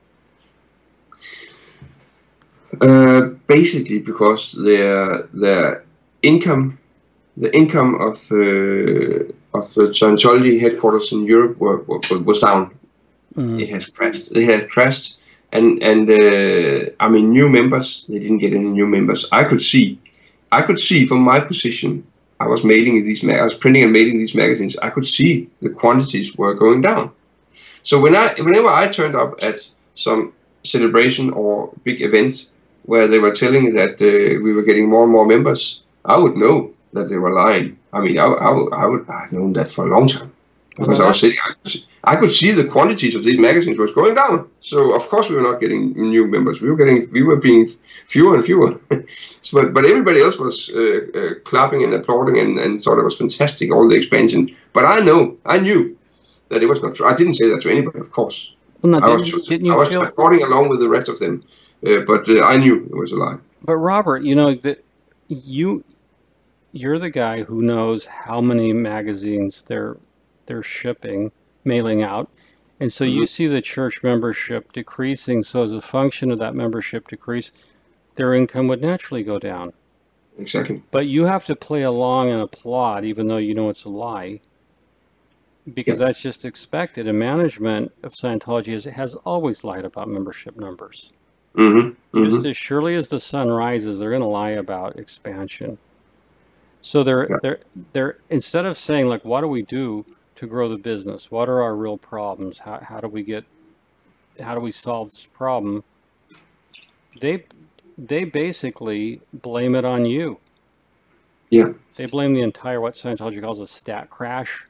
Uh, basically, because their their income, the income of uh, of the Scientology headquarters in Europe were, were, was down. Mm-hmm. It has crashed. It had crashed, and and uh, I mean, new members. They didn't get any new members. I could see, I could see from my position. I was mailing these. I was printing and mailing these magazines. I could see the quantities were going down. So when I, whenever I turned up at some celebration or big event where they were telling that uh, we were getting more and more members, I would know that they were lying. I mean, I, I, would, I would have known that for a long time. Because well, I was sitting, I could see the quantities of these magazines was going down. So of course we were not getting new members. We were getting, we were being fewer and fewer. so, but but everybody else was uh, uh, clapping and applauding and, and thought it was fantastic, all the expansion. But I know, I knew that it was not true. I didn't say that to anybody, of course. Well, no, I didn't, was, didn't you I was feel... applauding along with the rest of them, uh, but uh, I knew it was a lie. But Robert, you know that you you're the guy who knows how many magazines they're they're shipping, mailing out. And so mm-hmm. you see the church membership decreasing. So as a function of that membership decrease, their income would naturally go down. Exactly. But you have to play along and applaud, even though you know it's a lie, because yeah. that's just expected. And management of Scientology has, has always lied about membership numbers. Mm-hmm. Just mm-hmm. as surely as the sun rises, they're going to lie about expansion. So they're yeah. they're they're instead of saying like, what do we do to grow the business? What are our real problems? How how do we get how do we solve this problem? They they basically blame it on you. Yeah. They blame the entire what Scientology calls a stat crash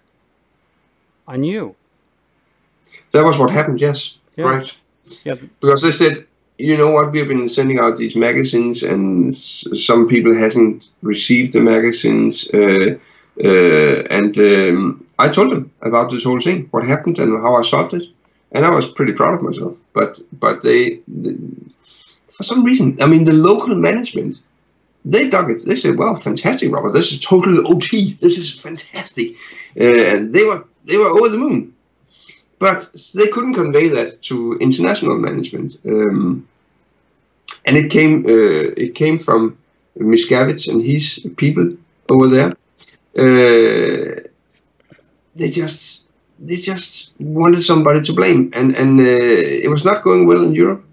on you. That was what happened, yes. Yeah. Right. Yeah. Because they said, you know what, we have been sending out these magazines and some people hasn't received the magazines. Uh, uh, and um, I told them about this whole thing, what happened and how I solved it. And I was pretty proud of myself. But but they, they for some reason, I mean, the local management, they dug it. They said, well, fantastic, Robert. This is total O T. This is fantastic. Uh, and they were they were over the moon. But they couldn't convey that to international management, um, and it came uh, it came from Miscavige and his people over there. Uh, they just they just wanted somebody to blame, and and uh, it was not going well in Europe.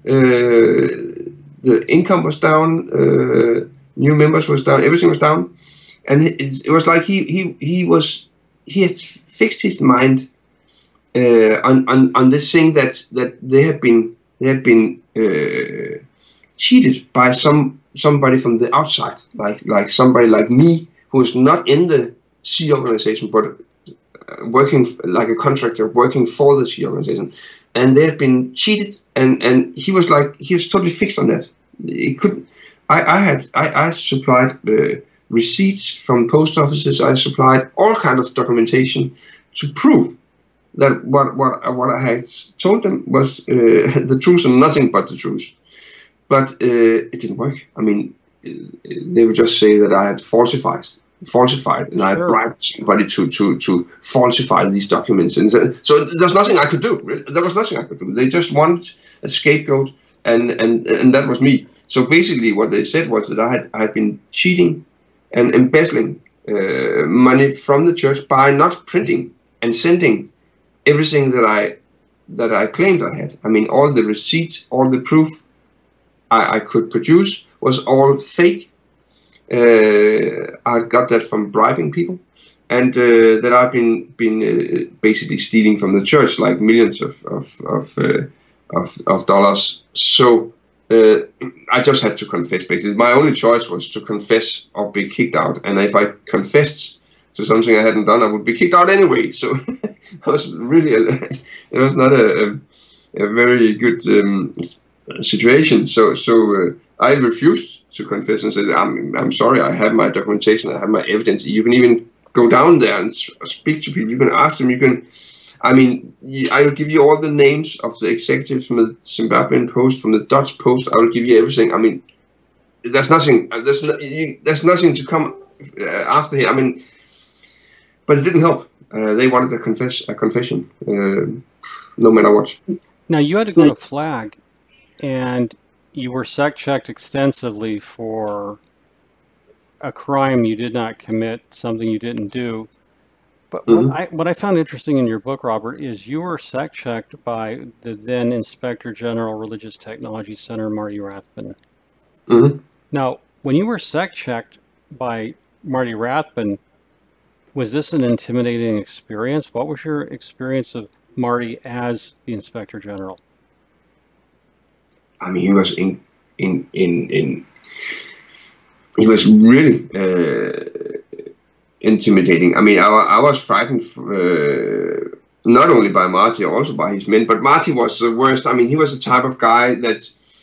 Uh, the income was down, uh, new members was down, everything was down, and it, it was like he he he was he had fixed his mind. Uh, on, on on this thing that that they had been they had been uh, cheated by some somebody from the outside, like like somebody like me who is not in the C organization but uh, working like a contractor working for the C organization, and they had been cheated, and and he was like he was totally fixed on that. He couldn't. I I had I I supplied uh, receipts from post offices. I supplied all kind of documentation to prove that what what what I had told them was uh, the truth and nothing but the truth. But uh, it didn't work. I mean, they would just say that I had falsified, falsified, and I had Sure. bribed somebody to to to falsify these documents. And so, so there's nothing I could do. There was nothing I could do. They just wanted a scapegoat, and and and that was me. So basically, what they said was that I had I had been cheating and embezzling uh, money from the church by not printing and sending everything that I that I claimed I had. I mean, all the receipts, all the proof I, I could produce was all fake. Uh, I got that from bribing people, and uh, that I've been been uh, basically stealing from the church, like millions of of of, uh, of, of dollars. So uh, I just had to confess. Basically, my only choice was to confess or be kicked out. And if I confessed to something I hadn't done, I would be kicked out anyway. So it was really a, it was not a, a, a very good um, situation. So so uh, I refused to confess and said, I'm I'm sorry. I have my documentation. I have my evidence. You can even go down there and speak to people. You can ask them. You can. I mean, I will give you all the names of the executives from the Zimbabwean Post, from the Dutch Post. I will give you everything. I mean, there's nothing. There's no, you, there's nothing to come uh, after here. I mean, but it didn't help. Uh, they wanted a confess a confession, uh, no matter what. Now you had to go to Flag, and you were sec checked extensively for a crime you did not commit, something you didn't do. But what, mm-hmm. I, what I found interesting in your book, Robert, is you were sec checked by the then Inspector General Religious Technology Center, Marty Rathbun. Mm-hmm. Now, when you were sec checked by Marty Rathbun, was this an intimidating experience? What was your experience of Marty as the Inspector General? I mean, he was in in in in. He was really uh, intimidating. I mean, I, I was frightened uh, not only by Marty, also by his men. But Marty was the worst. I mean, he was the type of guy that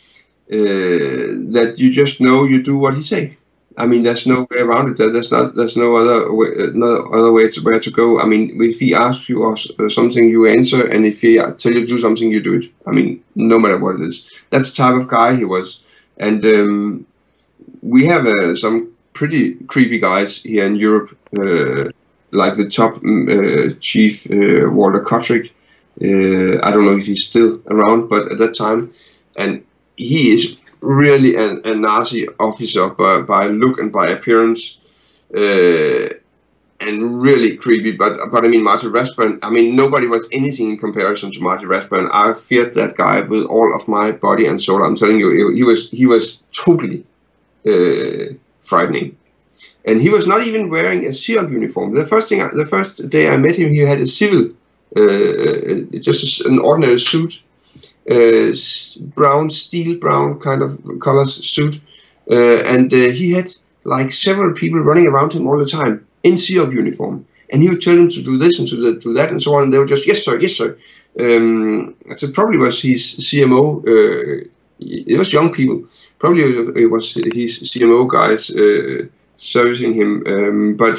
uh, that you just know you do what he say. I mean, there's no way around it. There's not. There's no other way. No other way to where to go. I mean, if he asks you or something, you answer, and if he tell you to do something, you do it. I mean, no matter what it is. That's the type of guy he was, and. Um, We have uh, some pretty creepy guys here in Europe, uh, like the top uh, chief, uh, Walter Kotrick. Uh, I don't know if he's still around, but at that time, and he is really an, a Nazi officer by, by look and by appearance, uh, and really creepy. But but I mean, Marty Rathbun. I mean, nobody was anything in comparison to Marty Rathbun. I feared that guy with all of my body and soul. I'm telling you, he was he was totally. Uh, frightening, and he was not even wearing a SEAL uniform. The first thing, the first day I met him, he had a civil, uh, just an ordinary suit, uh, brown, steel brown kind of colors suit, uh, and uh, he had like several people running around him all the time in SEAL uniform, and he would tell them to do this and to do, do that and so on. And they would just yes sir, yes sir. Um, so probably was his C M O. Uh, it was young people. Probably it was his C M O guys uh, servicing him, um, but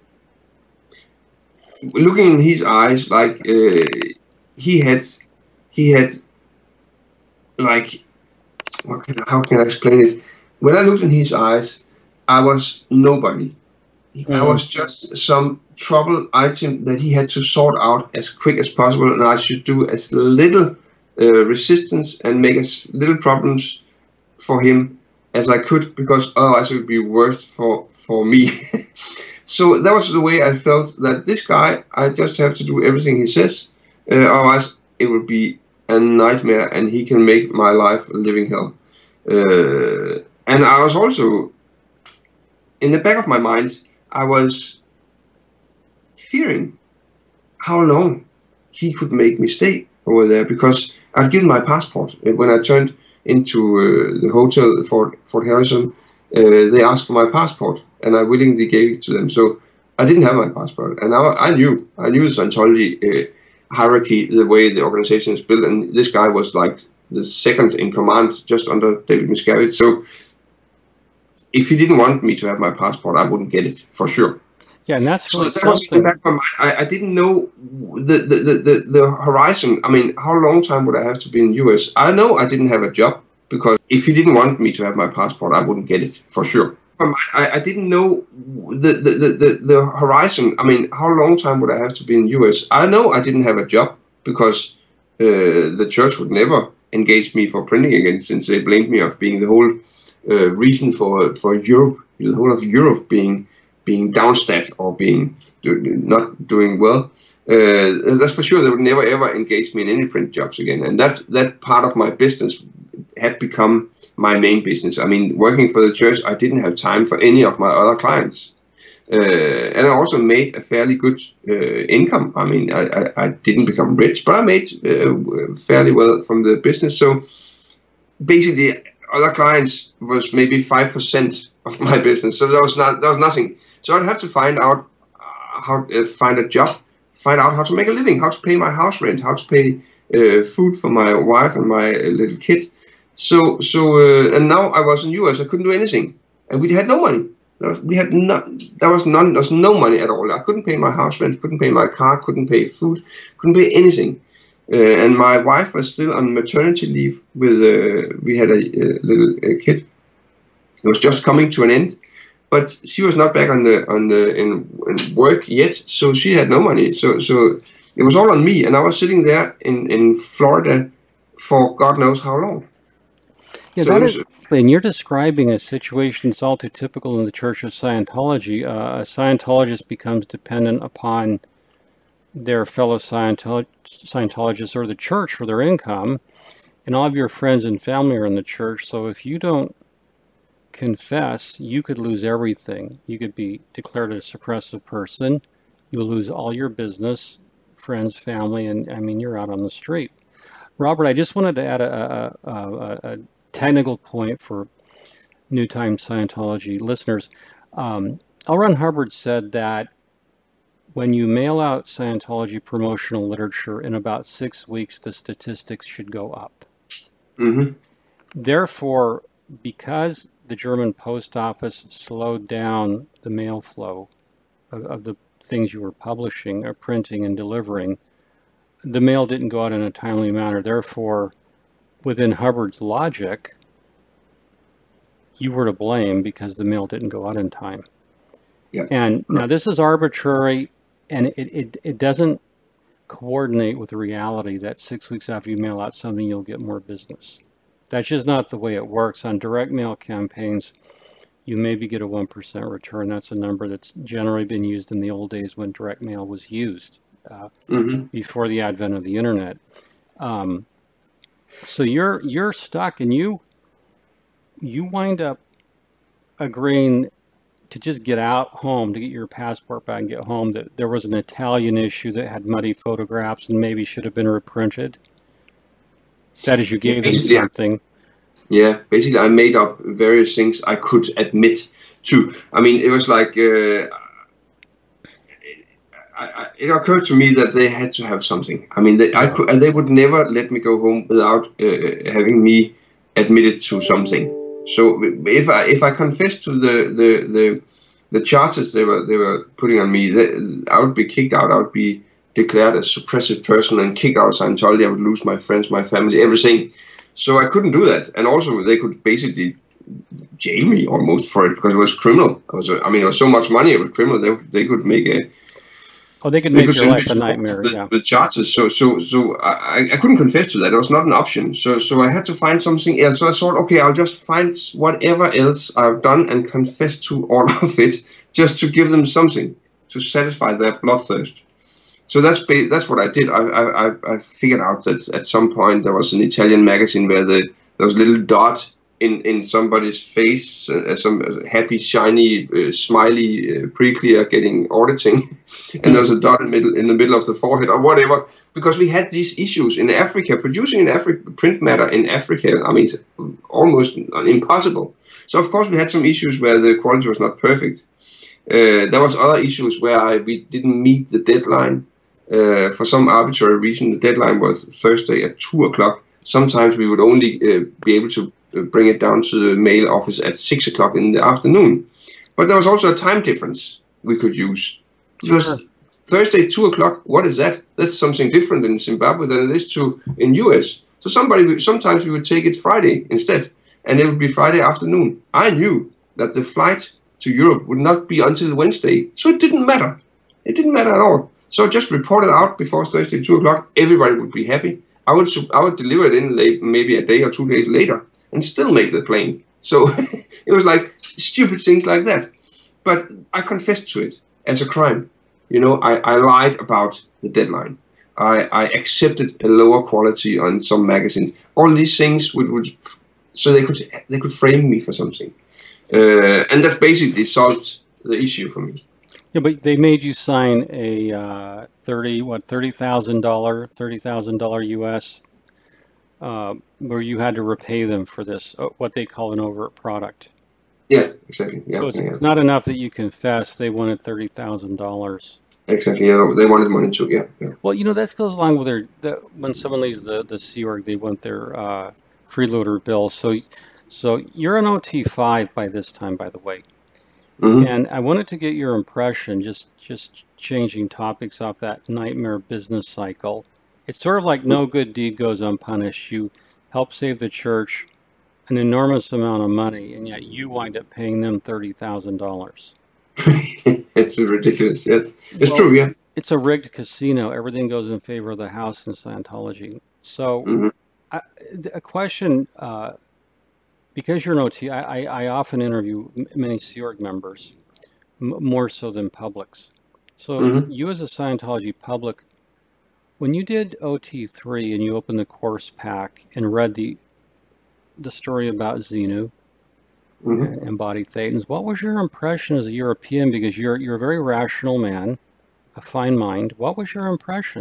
looking in his eyes, like uh, he had, he had, like, what can, how can I explain it? When I looked in his eyes, I was nobody. Mm-hmm. I was just some trouble item that he had to sort out as quick as possible, and I should do as little uh, resistance and make as little problems for him as I could, because otherwise it would be worse for for me. So that was the way I felt, that this guy, I just have to do everything he says, uh, otherwise it would be a nightmare, and he can make my life a living hell. Uh, and I was also, in the back of my mind, I was fearing how long he could make me stay over there, because I'd given my passport when I turned into uh, the hotel Fort, Fort Harrison. Uh, they asked for my passport, and I willingly gave it to them. So I didn't have my passport, and I, I knew, I knew the Scientology uh, hierarchy, the way the organization is built, and this guy was like the second in command, just under David Miscavige. So if he didn't want me to have my passport, I wouldn't get it for sure. Yeah, and that's So really that was in the back something. of my mind. I, I didn't know the, the, the, the, the horizon. I mean, how long time would I have to be in the U S? I know I didn't have a job because if he didn't want me to have my passport, I wouldn't get it for sure. I, I didn't know the, the, the, the, the horizon. I mean, how long time would I have to be in the U S? I know I didn't have a job because uh, the church would never engage me for printing again, since they blamed me of being the whole uh, reason for for Europe, the whole of Europe being being downstat or being do, not doing well. Uh, that's for sure. They would never ever engage me in any print jobs again, and that that part of my business had become my main business. I mean, working for the church, I didn't have time for any of my other clients. Uh, and I also made a fairly good uh, income. I mean, I, I, I didn't become rich, but I made uh, fairly well from the business. So basically, other clients was maybe five percent of my business. So there was not there was nothing. So I'd have to find out uh, how uh, find a job, find out how to make a living, how to pay my house rent, how to pay uh, food for my wife and my uh, little kid. So so uh, and now I was in U S. I couldn't do anything, and we had no money. We had no, there was none, there was no money at all. I couldn't pay my house rent, couldn't pay my car, couldn't pay food, couldn't pay anything. Uh, and my wife was still on maternity leave with, uh, we had a, a little a kid. It was just coming to an end, but she was not back on the, on the, in, in work yet. So she had no money. So, so it was all on me. And I was sitting there in, in Florida for God knows how long. Yeah, So that it is, was, and you're describing a situation that's all too typical in the Church of Scientology. Uh, a Scientologist becomes dependent upon their fellow Scientolo- Scientologists or the church for their income, and all of your friends and family are in the church. So if you don't confess, you could lose everything. You could be declared a suppressive person. You'll lose all your business, friends, family, and I mean, you're out on the street. Robert, I just wanted to add a, a, a, a technical point for New Time Scientology listeners. Um, L. Ron Hubbard said that when you mail out Scientology promotional literature in about six weeks, the statistics should go up. mm-hmm. Therefore, because the German post office slowed down the mail flow of, of the things you were publishing or printing and delivering, the mail didn't go out in a timely manner. Therefore, within Hubbard's logic, you were to blame because the mail didn't go out in time. Yeah. And now this is arbitrary, and it, it, it doesn't coordinate with the reality that six weeks after you mail out something, you'll get more business. That's just not the way it works. On direct mail campaigns, you maybe get a one percent return. That's a number that's generally been used in the old days when direct mail was used, uh, mm-hmm. before the advent of the internet. Um, so you're you're stuck, and you you wind up agreeing to just get out home, to get your passport back and get home. That there was an Italian issue that had muddy photographs and maybe should have been reprinted. That is, you Yeah, gave them basically, something. Yeah, basically I made up various things I could admit to. I mean, it was like, uh, I, I, it occurred to me that they had to have something. I mean, they, I could, and they would never let me go home without uh, having me admitted to something. So if I if I confessed to the the the, the charges they were they were putting on me, they, I would be kicked out. I would be declared a suppressive person and kicked out of Scientology. I would lose my friends, my family, everything. So I couldn't do that. And also, they could basically jail me almost for it because it was criminal. I was, I mean, it was so much money. It was criminal. They they could make a Oh, they could they make could your send me life a to nightmare. with, Yeah. with charges. So so so I I couldn't confess to that. It was not an option. So so I had to find something else. So I thought, okay, I'll just find whatever else I've done and confess to all of it, just to give them something to satisfy their bloodthirst. So that's that's what I did. I, I I figured out that at some point there was an Italian magazine where the there was a little dot in in somebody's face, uh, some happy, shiny, uh, smiley, uh, pre-clear getting auditing, and there was a dot in the middle in the middle of the forehead or whatever. Because we had these issues in Africa, producing in Africa print matter in Africa. I mean, it's almost impossible. So of course we had some issues where the quality was not perfect. Uh, there was other issues where I, we didn't meet the deadline. Uh, for some arbitrary reason, the deadline was Thursday at two o'clock. Sometimes we would only uh, be able to bring it down to the mail office at six o'clock in the afternoon. But there was also a time difference. we could use. Sure. Because Thursday, two o'clock, what is that? That's something different in Zimbabwe than it is to in U S. So somebody, sometimes we would take it Friday instead, and it would be Friday afternoon. I knew that the flight to Europe would not be until Wednesday, so it didn't matter. It didn't matter at all. So just report it out before Thursday, two o'clock. Everybody would be happy. I would I would deliver it in late, maybe a day or two days later, and still make the plane. So it was like stupid things like that. But I confessed to it as a crime. You know, I, I lied about the deadline. I, I accepted a lower quality on some magazines. All these things would, would so they could they could frame me for something, uh, and that basically solved the issue for me. Yeah, but they made you sign a uh, thirty what thirty thousand dollar thirty thousand dollar U S uh, where you had to repay them for this uh, what they call an overt product. Yeah, exactly. Yeah, so it's, yeah. it's not enough that you confess. They wanted thirty thousand dollars. Exactly. Yeah, they wanted money too. Yeah. yeah. Well, you know that goes along with their the, when someone leaves the the Sea Org, they want their uh, freeloader bill. So, so you're an O T five by this time, by the way. Mm-hmm. And I wanted to get your impression, just just changing topics off that nightmare business cycle. It's sort of like no good deed goes unpunished. You help save the church an enormous amount of money, and yet you wind up paying them thirty thousand dollars. It's ridiculous. Yes, it's well, true. Yeah, it's a rigged casino. Everything goes in favor of the house in Scientology. So, mm-hmm. I, a question. Uh, Because you're an O T, I, I, I often interview many Sea Org members, m more so than publics. So mm-hmm. you as a Scientology public, when you did O T three and you opened the course pack and read the the story about Xenu mm-hmm. and embodied Thetans, what was your impression as a European? Because you're you're a very rational man, a fine mind. What was your impression?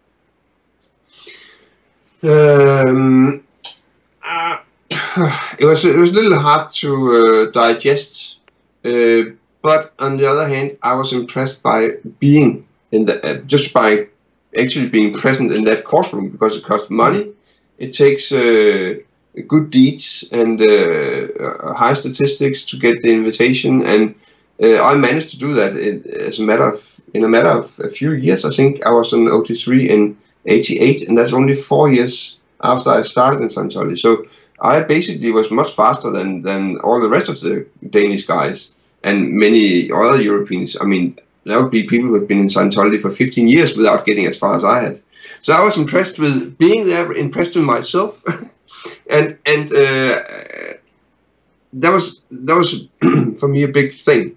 Um. Uh... It was it was a little hard to uh, digest, uh, but on the other hand, I was impressed by being in the uh, just by actually being present in that courtroom, because it costs money. It takes uh, good deeds and uh, high statistics to get the invitation, and uh, I managed to do that in, as a matter of in a matter of a few years. I think I was in O T three in eighty-eight, and that's only four years after I started in Scientology. So I basically was much faster than, than all the rest of the Danish guys and many other Europeans. I mean, there would be people who had been in Scientology for fifteen years without getting as far as I had. So I was impressed with being there, impressed with myself, and and uh, that was that was for me a big thing.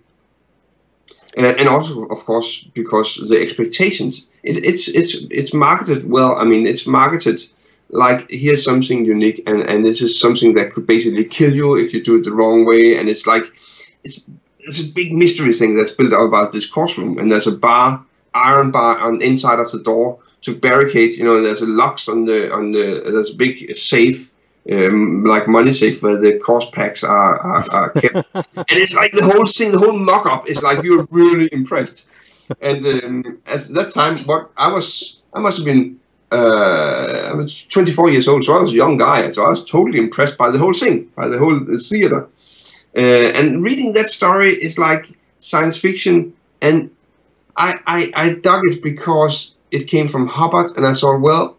Uh, and also, of course, because the expectations, it, it's it's it's marketed well. I mean, it's marketed like, here's something unique, and, and this is something that could basically kill you if you do it the wrong way. And it's like, it's it's a big mystery thing that's built up about this courtroom. And there's a bar, iron bar on the inside of the door to barricade. You know, there's a locks on the on the there's a big safe, um, like money safe, where the course packs are, are, are kept. And it's like the whole thing, the whole mock-up is like, you're really impressed. And um, at that time, what I was, I must have been. Uh, I was twenty-four years old, so I was a young guy. So I was totally impressed by the whole thing, by the whole theater. Uh, and reading that story is like science fiction. And I, I, I dug it because it came from Hubbard, and I thought, well,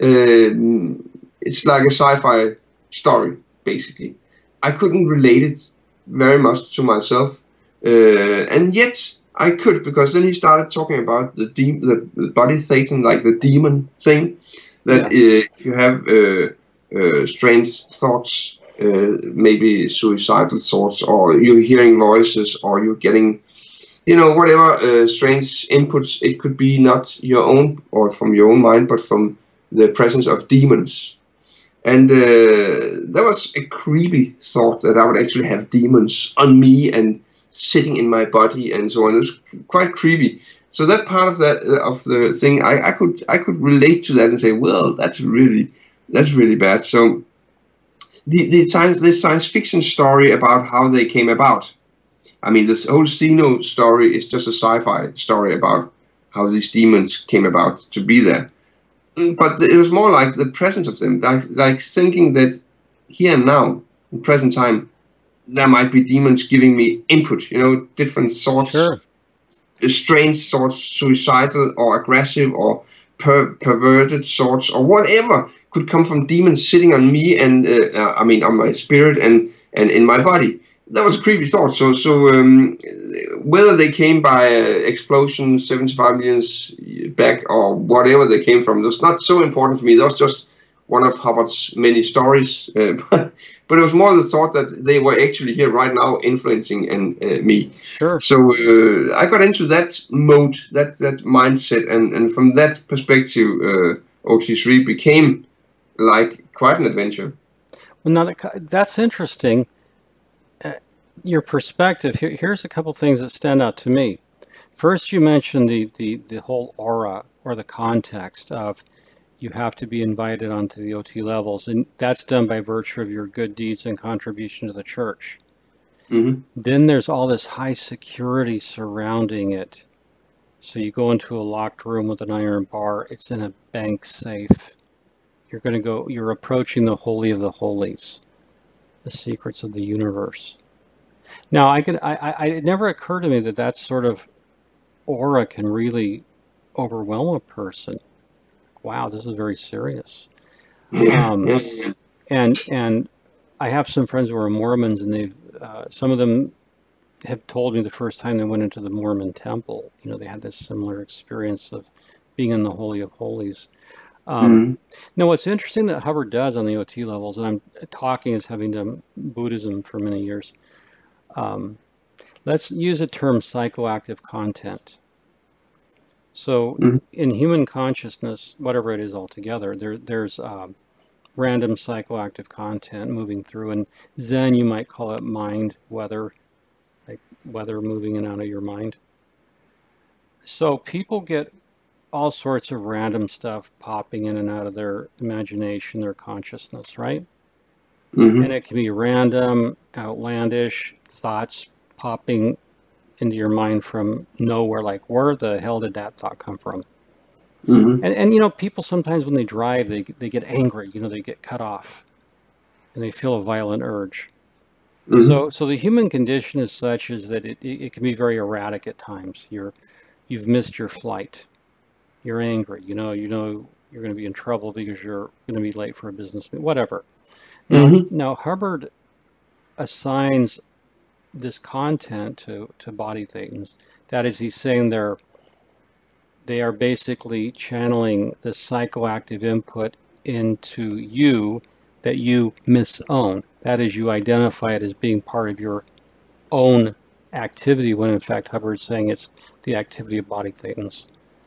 uh, it's like a sci-fi story, basically. I couldn't relate it very much to myself, uh, and yet I could, because then he started talking about the de the, the body Thetan, like the demon thing, that yeah. uh, if you have uh, uh, strange thoughts, uh, maybe suicidal thoughts, or you're hearing voices, or you're getting, you know, whatever uh, strange inputs, it could be not your own or from your own mind, but from the presence of demons. And uh, that was a creepy thought, that I would actually have demons on me and sitting in my body and so on. It was quite creepy. So that part of that of the thing, I, I could I could relate to that and say, well, that's really that's really bad. So the the science this science fiction story about how they came about. I mean, this whole Xenu story is just a sci-fi story about how these demons came about to be there. But it was more like the presence of them, like, like thinking that here and now, in present time, there might be demons giving me input, you know, different thoughts. Sure. strange sorts, suicidal or aggressive or per perverted sorts or whatever could come from demons sitting on me and uh, uh, I mean on my spirit and and in my body. That was a creepy thought. So so um, whether they came by uh, explosion seventy-five million back or whatever they came from, was not so important for me. That was just one of Hubbard's many stories. Uh, but, but it was more the thought that they were actually here right now influencing and uh, me. Sure. So uh, I got into that mode, that that mindset, and and from that perspective, uh, O T three became like quite an adventure. Well, now that, that's interesting. Uh, your perspective. Here, here's a couple things that stand out to me. First, you mentioned the, the, the whole aura or the context of you have to be invited onto the O T levels, and that's done by virtue of your good deeds and contribution to the church. Mm-hmm. Then there's all this high security surrounding it. So you go into a locked room with an iron bar. It's in a bank safe. You're going to go, you're approaching the holy of the holies, the secrets of the universe. Now, I could, I, I, it never occurred to me that that sort of aura can really overwhelm a person. Wow, this is very serious. Yeah, Um, yeah. and and I have some friends who are Mormons, and they've uh, some of them have told me the first time they went into the Mormon temple, you know, they had this similar experience of being in the Holy of Holies. Um, Mm-hmm. now, what's interesting that Hubbard does on the O T levels, and I'm talking as having done Buddhism for many years. Um, let's use the term psychoactive content. So Mm-hmm. in human consciousness, whatever it is altogether, there, there's um, random psychoactive content moving through. And Zen, you might call it mind weather, like weather moving in and out of your mind. So people get all sorts of random stuff popping in and out of their imagination, their consciousness, right? Mm-hmm. And it can be random, outlandish thoughts popping into your mind from nowhere, like where the hell did that thought come from? Mm-hmm. And, and you know, people sometimes when they drive, they, they get angry, you know, they get cut off and they feel a violent urge. Mm-hmm. So so the human condition is such is that it, it, it can be very erratic at times. You're, you've missed your flight. You're angry, you know, you know you're going to be in trouble because you're going to be late for a business meeting, whatever. Now, Mm-hmm. now Hubbard assigns this content to, to body thetans. That is, he's saying they're they are basically channeling the psychoactive input into you that you misown. That is, you identify it as being part of your own activity when in fact Hubbard's saying it's the activity of body thetans.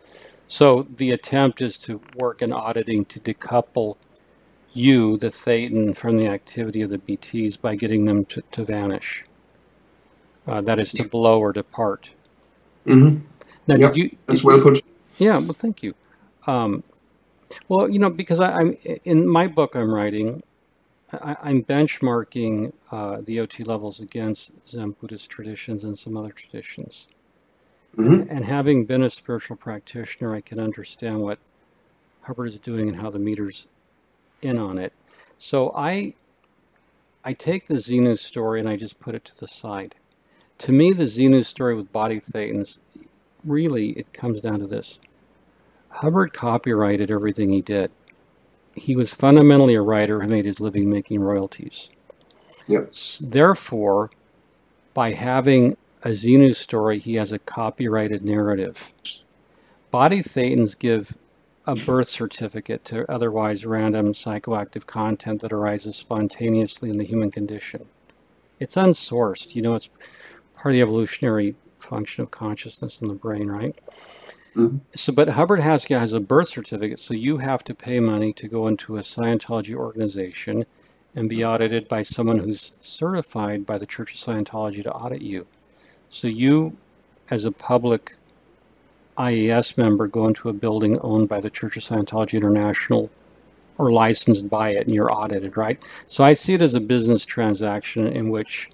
So the attempt is to work in auditing to decouple you, the thetan, from the activity of the B Ts by getting them to, to vanish. Uh, that is to blow or depart. Mm-hmm. Now, did Yep, you? that's Did, well put. yeah, well, thank you. Um, well, you know, because I, I'm in my book I'm writing, I, I'm benchmarking uh, the O T levels against Zen Buddhist traditions and some other traditions. And, Mm-hmm. and having been a spiritual practitioner, I can understand what Hubbard is doing and how the meter's in on it. So I I take the Xenu story and I just put it to the side. To me, the Xenu story with body thetans, really, it comes down to this. Hubbard copyrighted everything he did. He was fundamentally a writer who made his living making royalties. Yep. Therefore, by having a Xenu story, he has a copyrighted narrative. Body thetans give a birth certificate to otherwise random psychoactive content that arises spontaneously in the human condition. It's unsourced. You know, it's part of the evolutionary function of consciousness in the brain, right? Mm-hmm. So, but Hubbard has, has a birth certificate, so you have to pay money to go into a Scientology organization and be audited by someone who's certified by the Church of Scientology to audit you. So you, as a public I E S member, go into a building owned by the Church of Scientology International or licensed by it, and you're audited, right? So I see it as a business transaction in which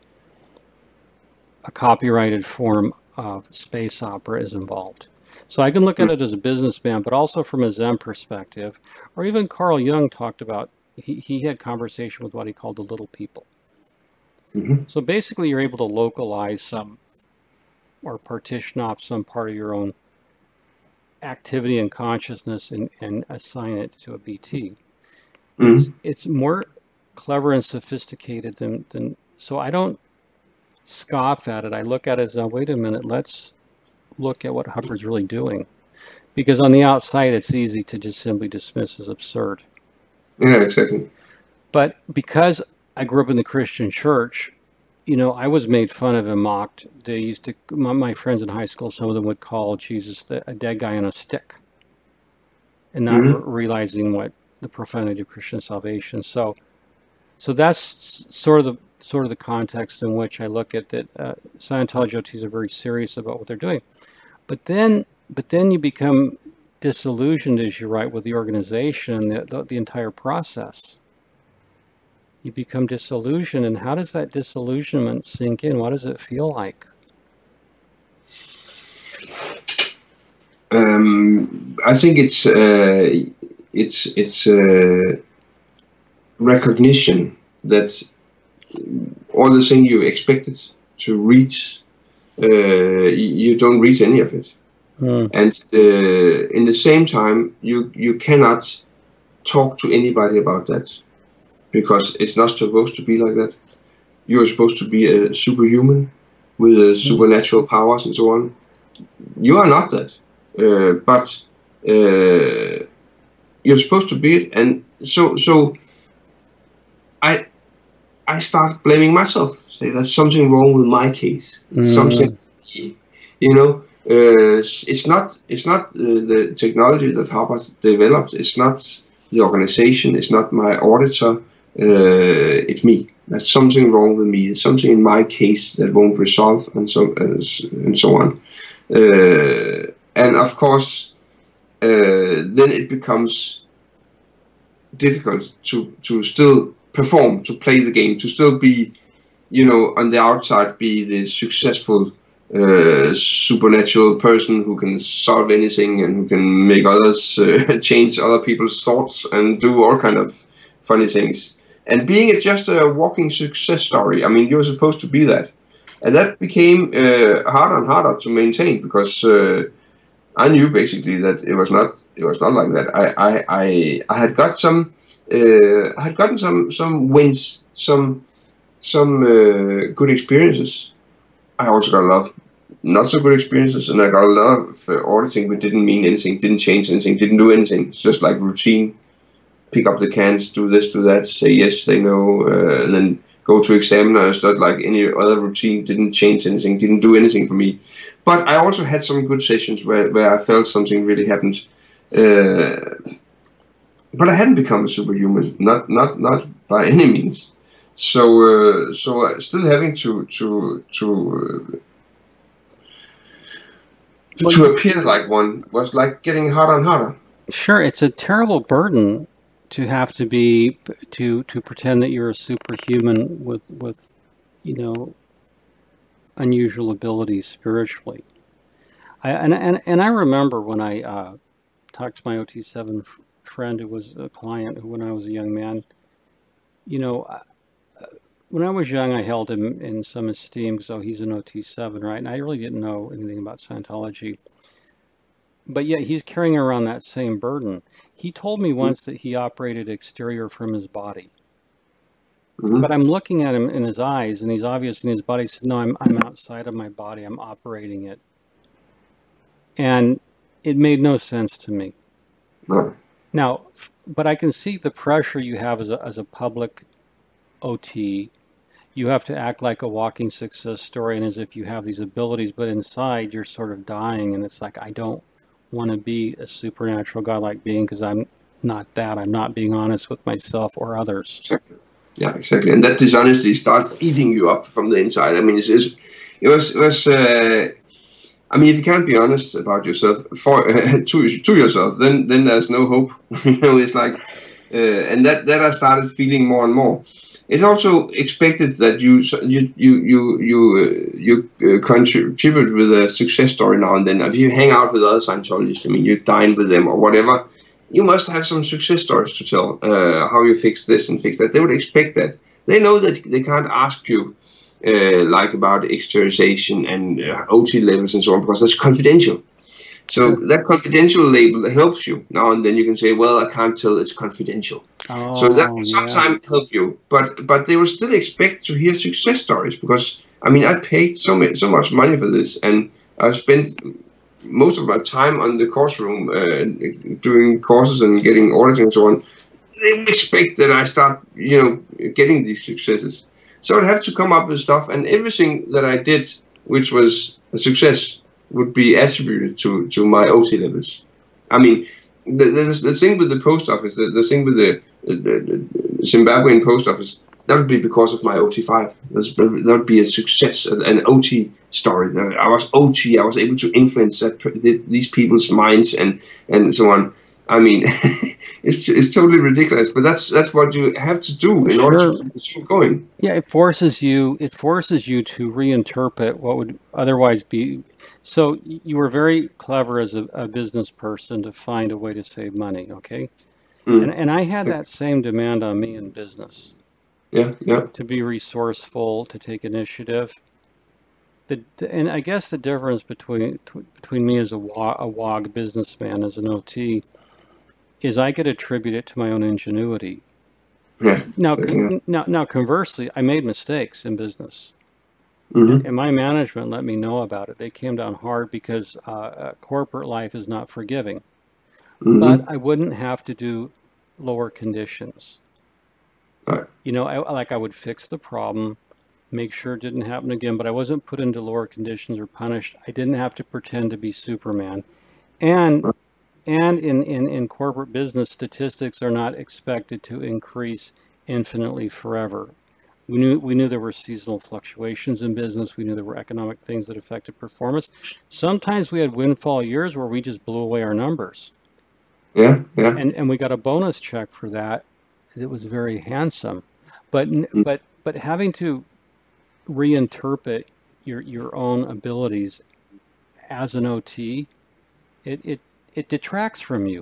a copyrighted form of space opera is involved. So I can look at it as a businessman, but also from a Zen perspective, or even Carl Jung talked about, he, he had conversation with what he called the little people. Mm-hmm. So basically you're able to localize some or partition off some part of your own activity and consciousness and, and assign it to a B T. Mm. It's it's more clever and sophisticated than, than so I don't scoff at it. I look at it as, oh, wait a minute, let's look at what Hubbard's really doing. Because on the outside, it's easy to just simply dismiss as absurd. Yeah, exactly. But because I grew up in the Christian church, you know, I was made fun of and mocked. They used to, my, my friends in high school, some of them would call Jesus the, a dead guy on a stick, and not Mm-hmm. re- realizing what the profanity of Christian salvation. So, so that's sort of the sort of the context in which I look at that. Uh, Scientology O Ts are very serious about what they're doing, but then, but then you become disillusioned, as you're right, with the organization, the, the, the entire process. You become disillusioned, and how does that disillusionment sink in? What does it feel like? Um, I think it's uh, it's it's uh, recognition that all the things you expected to reach, uh, you don't reach any of it, Mm. and uh, in the same time, you you cannot talk to anybody about that, because it's not supposed to be like that. You're supposed to be a superhuman with uh, supernatural powers and so on. You are not that, uh, but uh, you're supposed to be it, and so so. I I start blaming myself. Say there's something wrong with my case. It's Mm. something, you know. Uh, it's not it's not uh, the technology that Harvard developed. It's not the organization. It's not my auditor. Uh, it's me. There's something wrong with me. There's something in my case that won't resolve, and so uh, and so on. Uh, and of course, uh, then it becomes difficult to to still perform, to play the game, to still be, you know, on the outside, be the successful uh, supernatural person who can solve anything and who can make others uh, change other people's thoughts and do all kind of funny things. And being a, just a walking success story, I mean, you're supposed to be that. And that became uh, harder and harder to maintain, because uh, I knew basically that it was not it was not like that. I I I, I had got some uh, I had gotten some some wins, some some uh, good experiences. I also got a lot of not so good experiences, and I got a lot of uh, auditing which didn't mean anything, didn't change anything, didn't do anything. It's just like routine. Pick up the cans, do this, do that, say yes, say no, uh, and then go to examiners. Not like any other routine, didn't change anything, didn't do anything for me. But I also had some good sessions where, where I felt something really happened. Uh, but I hadn't become a superhuman, not not not by any means. So uh, so still having to to to uh, Well, to you- appear like one was like getting harder and harder. Sure, it's a terrible burden to have to be to to pretend that you're a superhuman with with you know unusual abilities spiritually. I and and, and I remember when I uh, talked to my O T seven f- friend who was a client who, when I was a young man, you know, uh, when I was young, I held him in some esteem because oh, he's an O T seven, right? And I really didn't know anything about Scientology. But yet he's carrying around that same burden. He told me once that he operated exterior from his body. Mm-hmm. But I'm looking at him in his eyes, and he's obvious in his body. He said, no, I'm, I'm outside of my body. I'm operating it. And it made no sense to me. No. Now, but I can see the pressure you have as a, as a public O T. You have to act like a walking success story and as if you have these abilities, but inside you're sort of dying, and it's like, I don't want to be a supernatural godlike being because I'm not that. I'm not being honest with myself or others. Exactly. Yeah, exactly. And that dishonesty starts eating you up from the inside. I mean, it's, it's, it was, it was. Uh, I mean, if you can't be honest about yourself for uh, to to yourself, then then there's no hope. You know, it's like, uh, and that that I started feeling more and more. It's also expected that you you you you you uh, you uh, contribute with a success story now and then. If you hang out with other Scientologists, I mean, you dine with them or whatever, you must have some success stories to tell. Uh, how you fix this and fix that. They would expect that. They know that they can't ask you uh, like about exteriorization and uh, O T levels and so on, because that's confidential. So Sure. that confidential label helps you. Now and then you can say, well, I can't tell, it's confidential. So that Oh, will yeah. sometimes help you, but but they will still expect to hear success stories, because I mean I paid so much so much money for this, and I spent most of my time on the course room uh, doing courses and getting audits and so on. They would expect that I start, you know, getting these successes. So I'd have to come up with stuff, and everything that I did, which was a success, would be attributed to, to my O T levels. I mean, the, the, the thing with the post office, the, the thing with the, the, the Zimbabwean post office, that would be because of my O T five. That's, that would be a success, an, an O T story. I was O T, I was able to influence that, these people's minds and, and so on. I mean, it's it's totally ridiculous, but that's that's what you have to do in order to Sure. keep the show going. Yeah, it forces you. It forces you to reinterpret what would otherwise be. So you were very clever as a, a business person to find a way to save money. Okay, and Mm. and I had that same demand on me in business Yeah, yeah, to be resourceful, to take initiative. The, the and I guess the difference between between me as a W A, a W A G businessman as an O T is I could attribute it to my own ingenuity. yeah. Now, So, yeah. now, now, conversely, I made mistakes in business. And, Mm-hmm. and my management let me know about it. They came down hard because uh, uh, corporate life is not forgiving. But Mm-hmm. I wouldn't have to do lower conditions. Right. You know, I, like I would fix the problem, make sure it didn't happen again, but I wasn't put into lower conditions or punished. I didn't have to pretend to be Superman. And Right. and in, in, in corporate business, statistics are not expected to increase infinitely forever. We knew we knew there were seasonal fluctuations in business. We knew there were economic things that affected performance. Sometimes we had windfall years where we just blew away our numbers, Yeah, yeah. and and we got a bonus check for that. It was very handsome, but Mm. but but having to reinterpret your your own abilities as an O T, it it it detracts from you.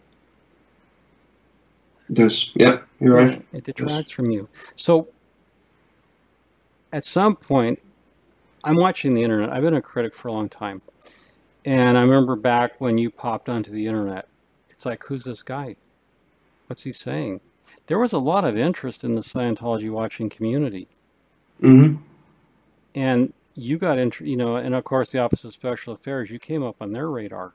It does. Yeah, you're Yeah, right. it It does. detracts from you. So at some point, I'm watching the internet. I've been a critic for a long time. And I remember back when you popped onto the internet, it's like, who's this guy? What's he saying? There was a lot of interest in the Scientology watching community. Mm-hmm. And you got, int- you know, and of course the Office of Special Affairs, you came up on their radar.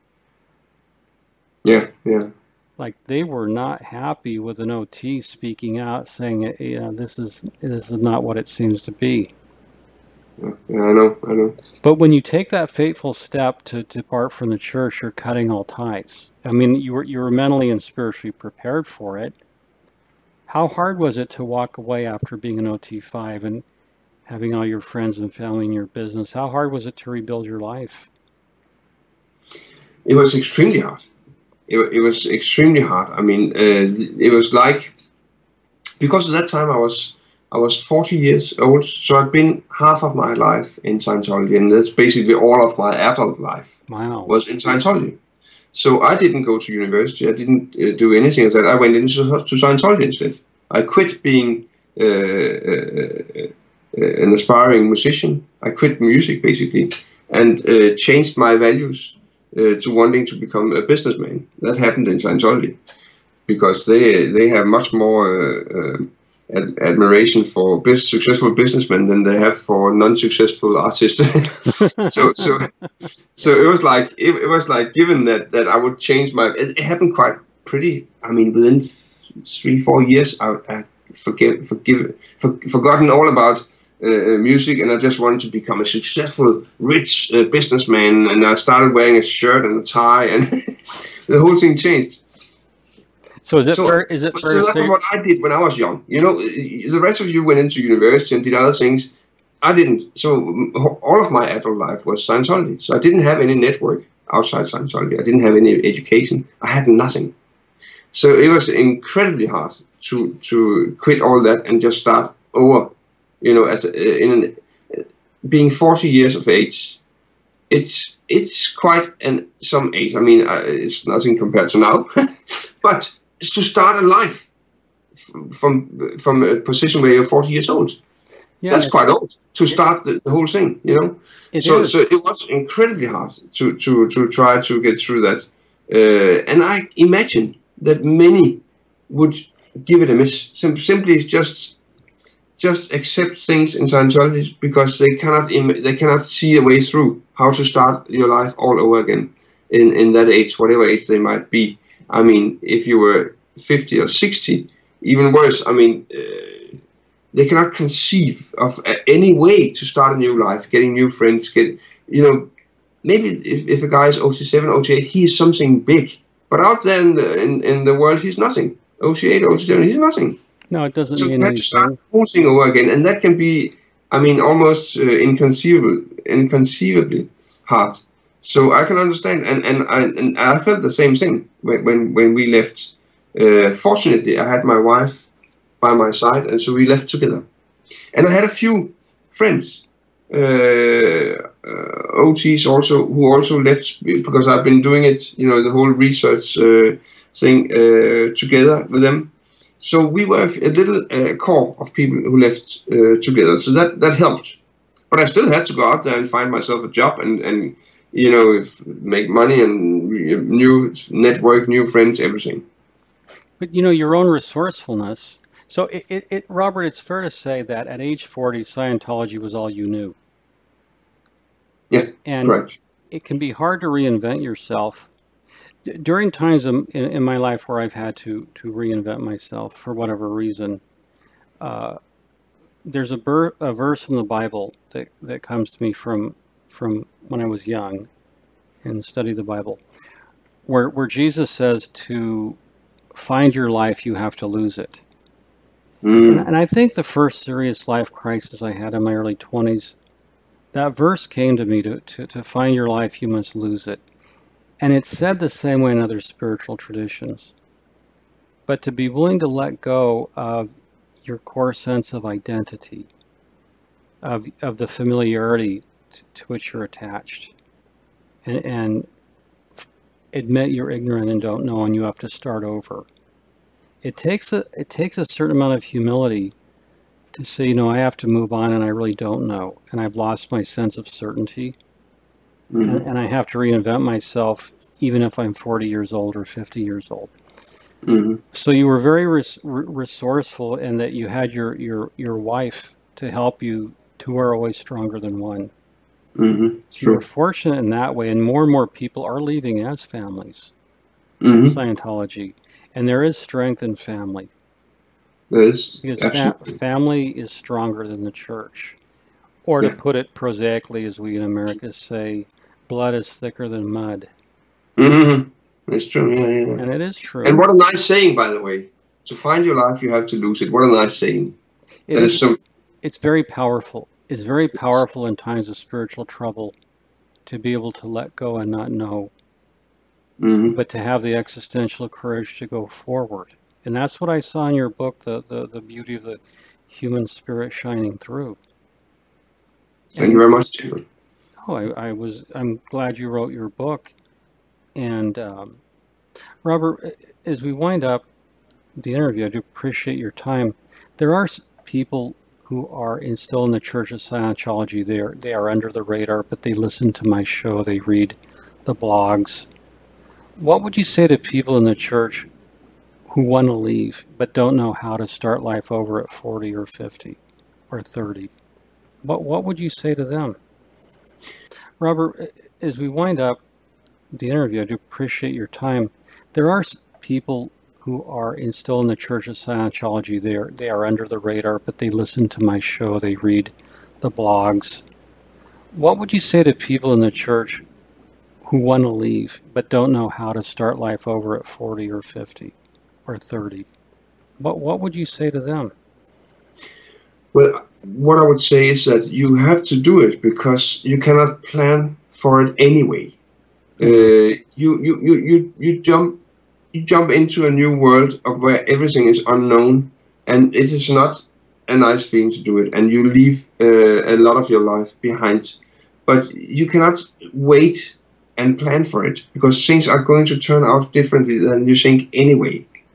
Yeah, yeah. Like they were not happy with an O T speaking out saying, you know, this is, this is not what it seems to be. Yeah, yeah, I know, I know. But when you take that fateful step to depart from the church, you're cutting all ties. I mean, you were you were mentally and spiritually prepared for it. How hard was it to walk away after being an O T five and having all your friends and family in your business? How hard was it to rebuild your life? It was extremely hard. It, it was extremely hard. I mean, uh, it was like, because at that time I was I was forty years old, so I'd been half of my life in Scientology, and that's basically all of my adult life Wow. was in Scientology. So I didn't go to university. I didn't uh, do anything like that. I went into to Scientology instead. I quit being uh, uh, uh, an aspiring musician. I quit music basically, and uh, changed my values uh, to wanting to become a businessman. That happened in Scientology because they they have much more uh, uh, ad admiration for bis successful businessmen than they have for non-successful artists. so so so it was like it, it was like given that that I would change my. It, it happened quite pretty. I mean, within th three four years, I, I forget forgive for, forgotten all about uh, music, and I just wanted to become a successful, rich uh, businessman. And I started wearing a shirt and a tie, and the whole thing changed. So is it So, fair? Is it fair so to that was say? what I did when I was young. You know, the rest of you went into university and did other things. I didn't. So all of my adult life was Scientology. So I didn't have any network outside Scientology. I didn't have any education. I had nothing. So it was incredibly hard to to quit all that and just start over. You know, as a, in an, being forty years of age, it's it's quite an some age. I mean, uh, it's nothing compared to now, but it's to start a life from from a position where you're forty years old. Yeah, That's it's quite old to it, start the, the whole thing, you know. it So so is. it was incredibly hard to to to try to get through that, uh, and I imagine that many would give it a miss. Sim- simply just just accept things in Scientology because they cannot Im- they cannot see a way through how to start your life all over again in in that age, whatever age they might be. I mean, if you were fifty or sixty, even worse. I mean. Uh, they cannot conceive of uh, any way to start a new life, getting new friends, get, you know, maybe if, if a guy is O T seven, O T eight, he is something big. But out there in the, in, in the world, he's nothing. O T eight, O T seven, he's nothing. No, it doesn't So you mean have to start anything. the whole thing over again. And that can be, I mean, almost uh, inconceivable, inconceivably hard. So I can understand. And, and, I, and I felt the same thing when, when, when we left. Uh, fortunately, I had my wife by my side, and so we left together. And I had a few friends, uh, uh, O Ts also, who also left because I've been doing it, you know, the whole research uh, thing uh, together with them. So we were a little uh, core of people who left uh, together. So that, that helped. But I still had to go out there and find myself a job and, and you know, if, make money and new network, new friends, everything. But you know, your own resourcefulness. So, it, it, it, Robert, it's fair to say that at age forty, Scientology was all you knew. Yeah, And correct. it can be hard to reinvent yourself. D- during times in, in, in my life where I've had to, to reinvent myself for whatever reason, uh, there's a, ber- a verse in the Bible that, that comes to me from, from when I was young and studied the Bible, where, where Jesus says to find your life, you have to lose it. And, Mm. and I think the first serious life crisis I had in my early twenties, that verse came to me to, to, to find your life, you must lose it. And it's said the same way in other spiritual traditions. But to be willing to let go of your core sense of identity, of, of the familiarity to, to which you're attached, and, and admit you're ignorant and don't know and you have to start over. It takes a, it takes a certain amount of humility to say, you know, I have to move on and I really don't know. And I've lost my sense of certainty. And, Mm-hmm. and I have to reinvent myself even if I'm forty years old or fifty years old. Mm-hmm. So you were very res- resourceful in that you had your, your, your wife to help you. Two are always stronger than one. Mm-hmm. So you were True. fortunate in that way. And more and more people are leaving as families, Mm-hmm. Scientology. And there is strength in family. That is Because fa- absolutely. family is stronger than the church. Or to Yeah. put it prosaically, as we in America say, blood is thicker than mud. Mm-hmm. That's true. Yeah, yeah, yeah. And it is And true. what a nice saying, by the way. To find your life, you have to lose it. What a nice saying. It That is is, so. it's very powerful. It's very powerful in times of spiritual trouble to be able to let go and not know, Mm-hmm. but to have the existential courage to go forward. And that's what I saw in your book, the, the, the beauty of the human spirit shining through. Thank you And very much, Jeffrey. oh, I, I was I'm glad you wrote your book. And um, Robert, as we wind up the interview, I do appreciate your time. There are people who are in, still in the Church of Scientology. They are, they are under the radar, but they listen to my show. They read the blogs. What would you say to people in the church who want to leave but don't know how to start life over at forty or fifty or thirty? What, what would you say to them? Robert, as we wind up the interview, I do appreciate your time. There are people who are in, still in the Church of Scientology. They are, they are under the radar, but they listen to my show. They read the blogs. What would you say to people in the church who want to leave but don't know how to start life over at forty or fifty or thirty? What, what would you say to them? Well, what I would say is that you have to do it because you cannot plan for it anyway. Mm-hmm. Uh, you, you, you, you, you jump you jump into a new world of where everything is unknown, and it is not a nice feeling to do it, and you leave uh, a lot of your life behind. But you cannot wait and plan for it because things are going to turn out differently than you think anyway.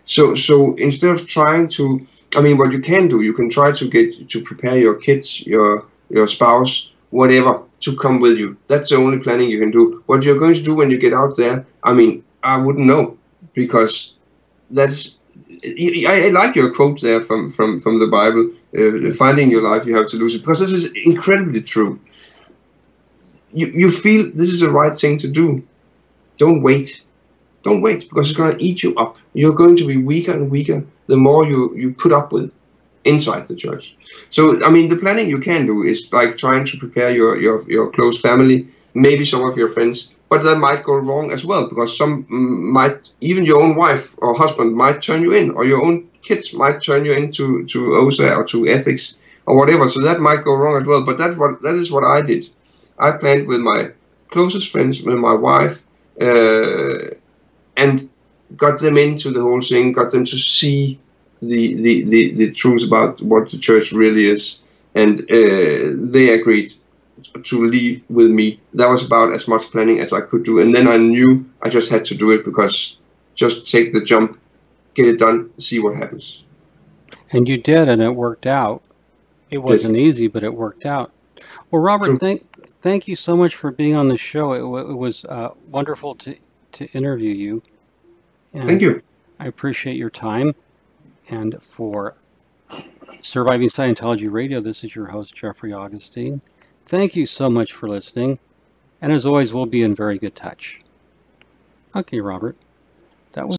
So so instead of trying to, I mean, what you can do, you can try to get to prepare your kids, your your spouse, whatever, to come with you. That's the only planning you can do. What you're going to do when you get out there, I mean, I wouldn't know, because that's. I, I like your quote there from from from the Bible. Uh, Yes. finding your life, you have to lose it, because this is incredibly true. You you feel this is the right thing to do. Don't wait. Don't wait, because it's going to eat you up. You're going to be weaker and weaker the more you, you put up with inside the church. So, I mean, the planning you can do is like trying to prepare your, your, your close family, maybe some of your friends, but that might go wrong as well, because some might, even your own wife or husband might turn you in, or your own kids might turn you into to O S A or to ethics or whatever. So that might go wrong as well. But that's what that is what I did. I planned with my closest friends, with my wife, uh, and got them into the whole thing, got them to see the the, the, the truth about what the church really is. And uh, they agreed to leave with me. That was about as much planning as I could do. And then I knew I just had to do it, because just take the jump, get it done, see what happens. And you did, and it worked out. It wasn't Did. easy, but it worked out. Well, Robert, True. thank thank you so much for being on the show. It, w- it was uh, wonderful to, to interview you. Thank And you. I appreciate your time. And for Surviving Scientology Radio, this is your host, Jeffrey Augustine. Thank you so much for listening. And as always, we'll be in very good touch. Okay, Robert.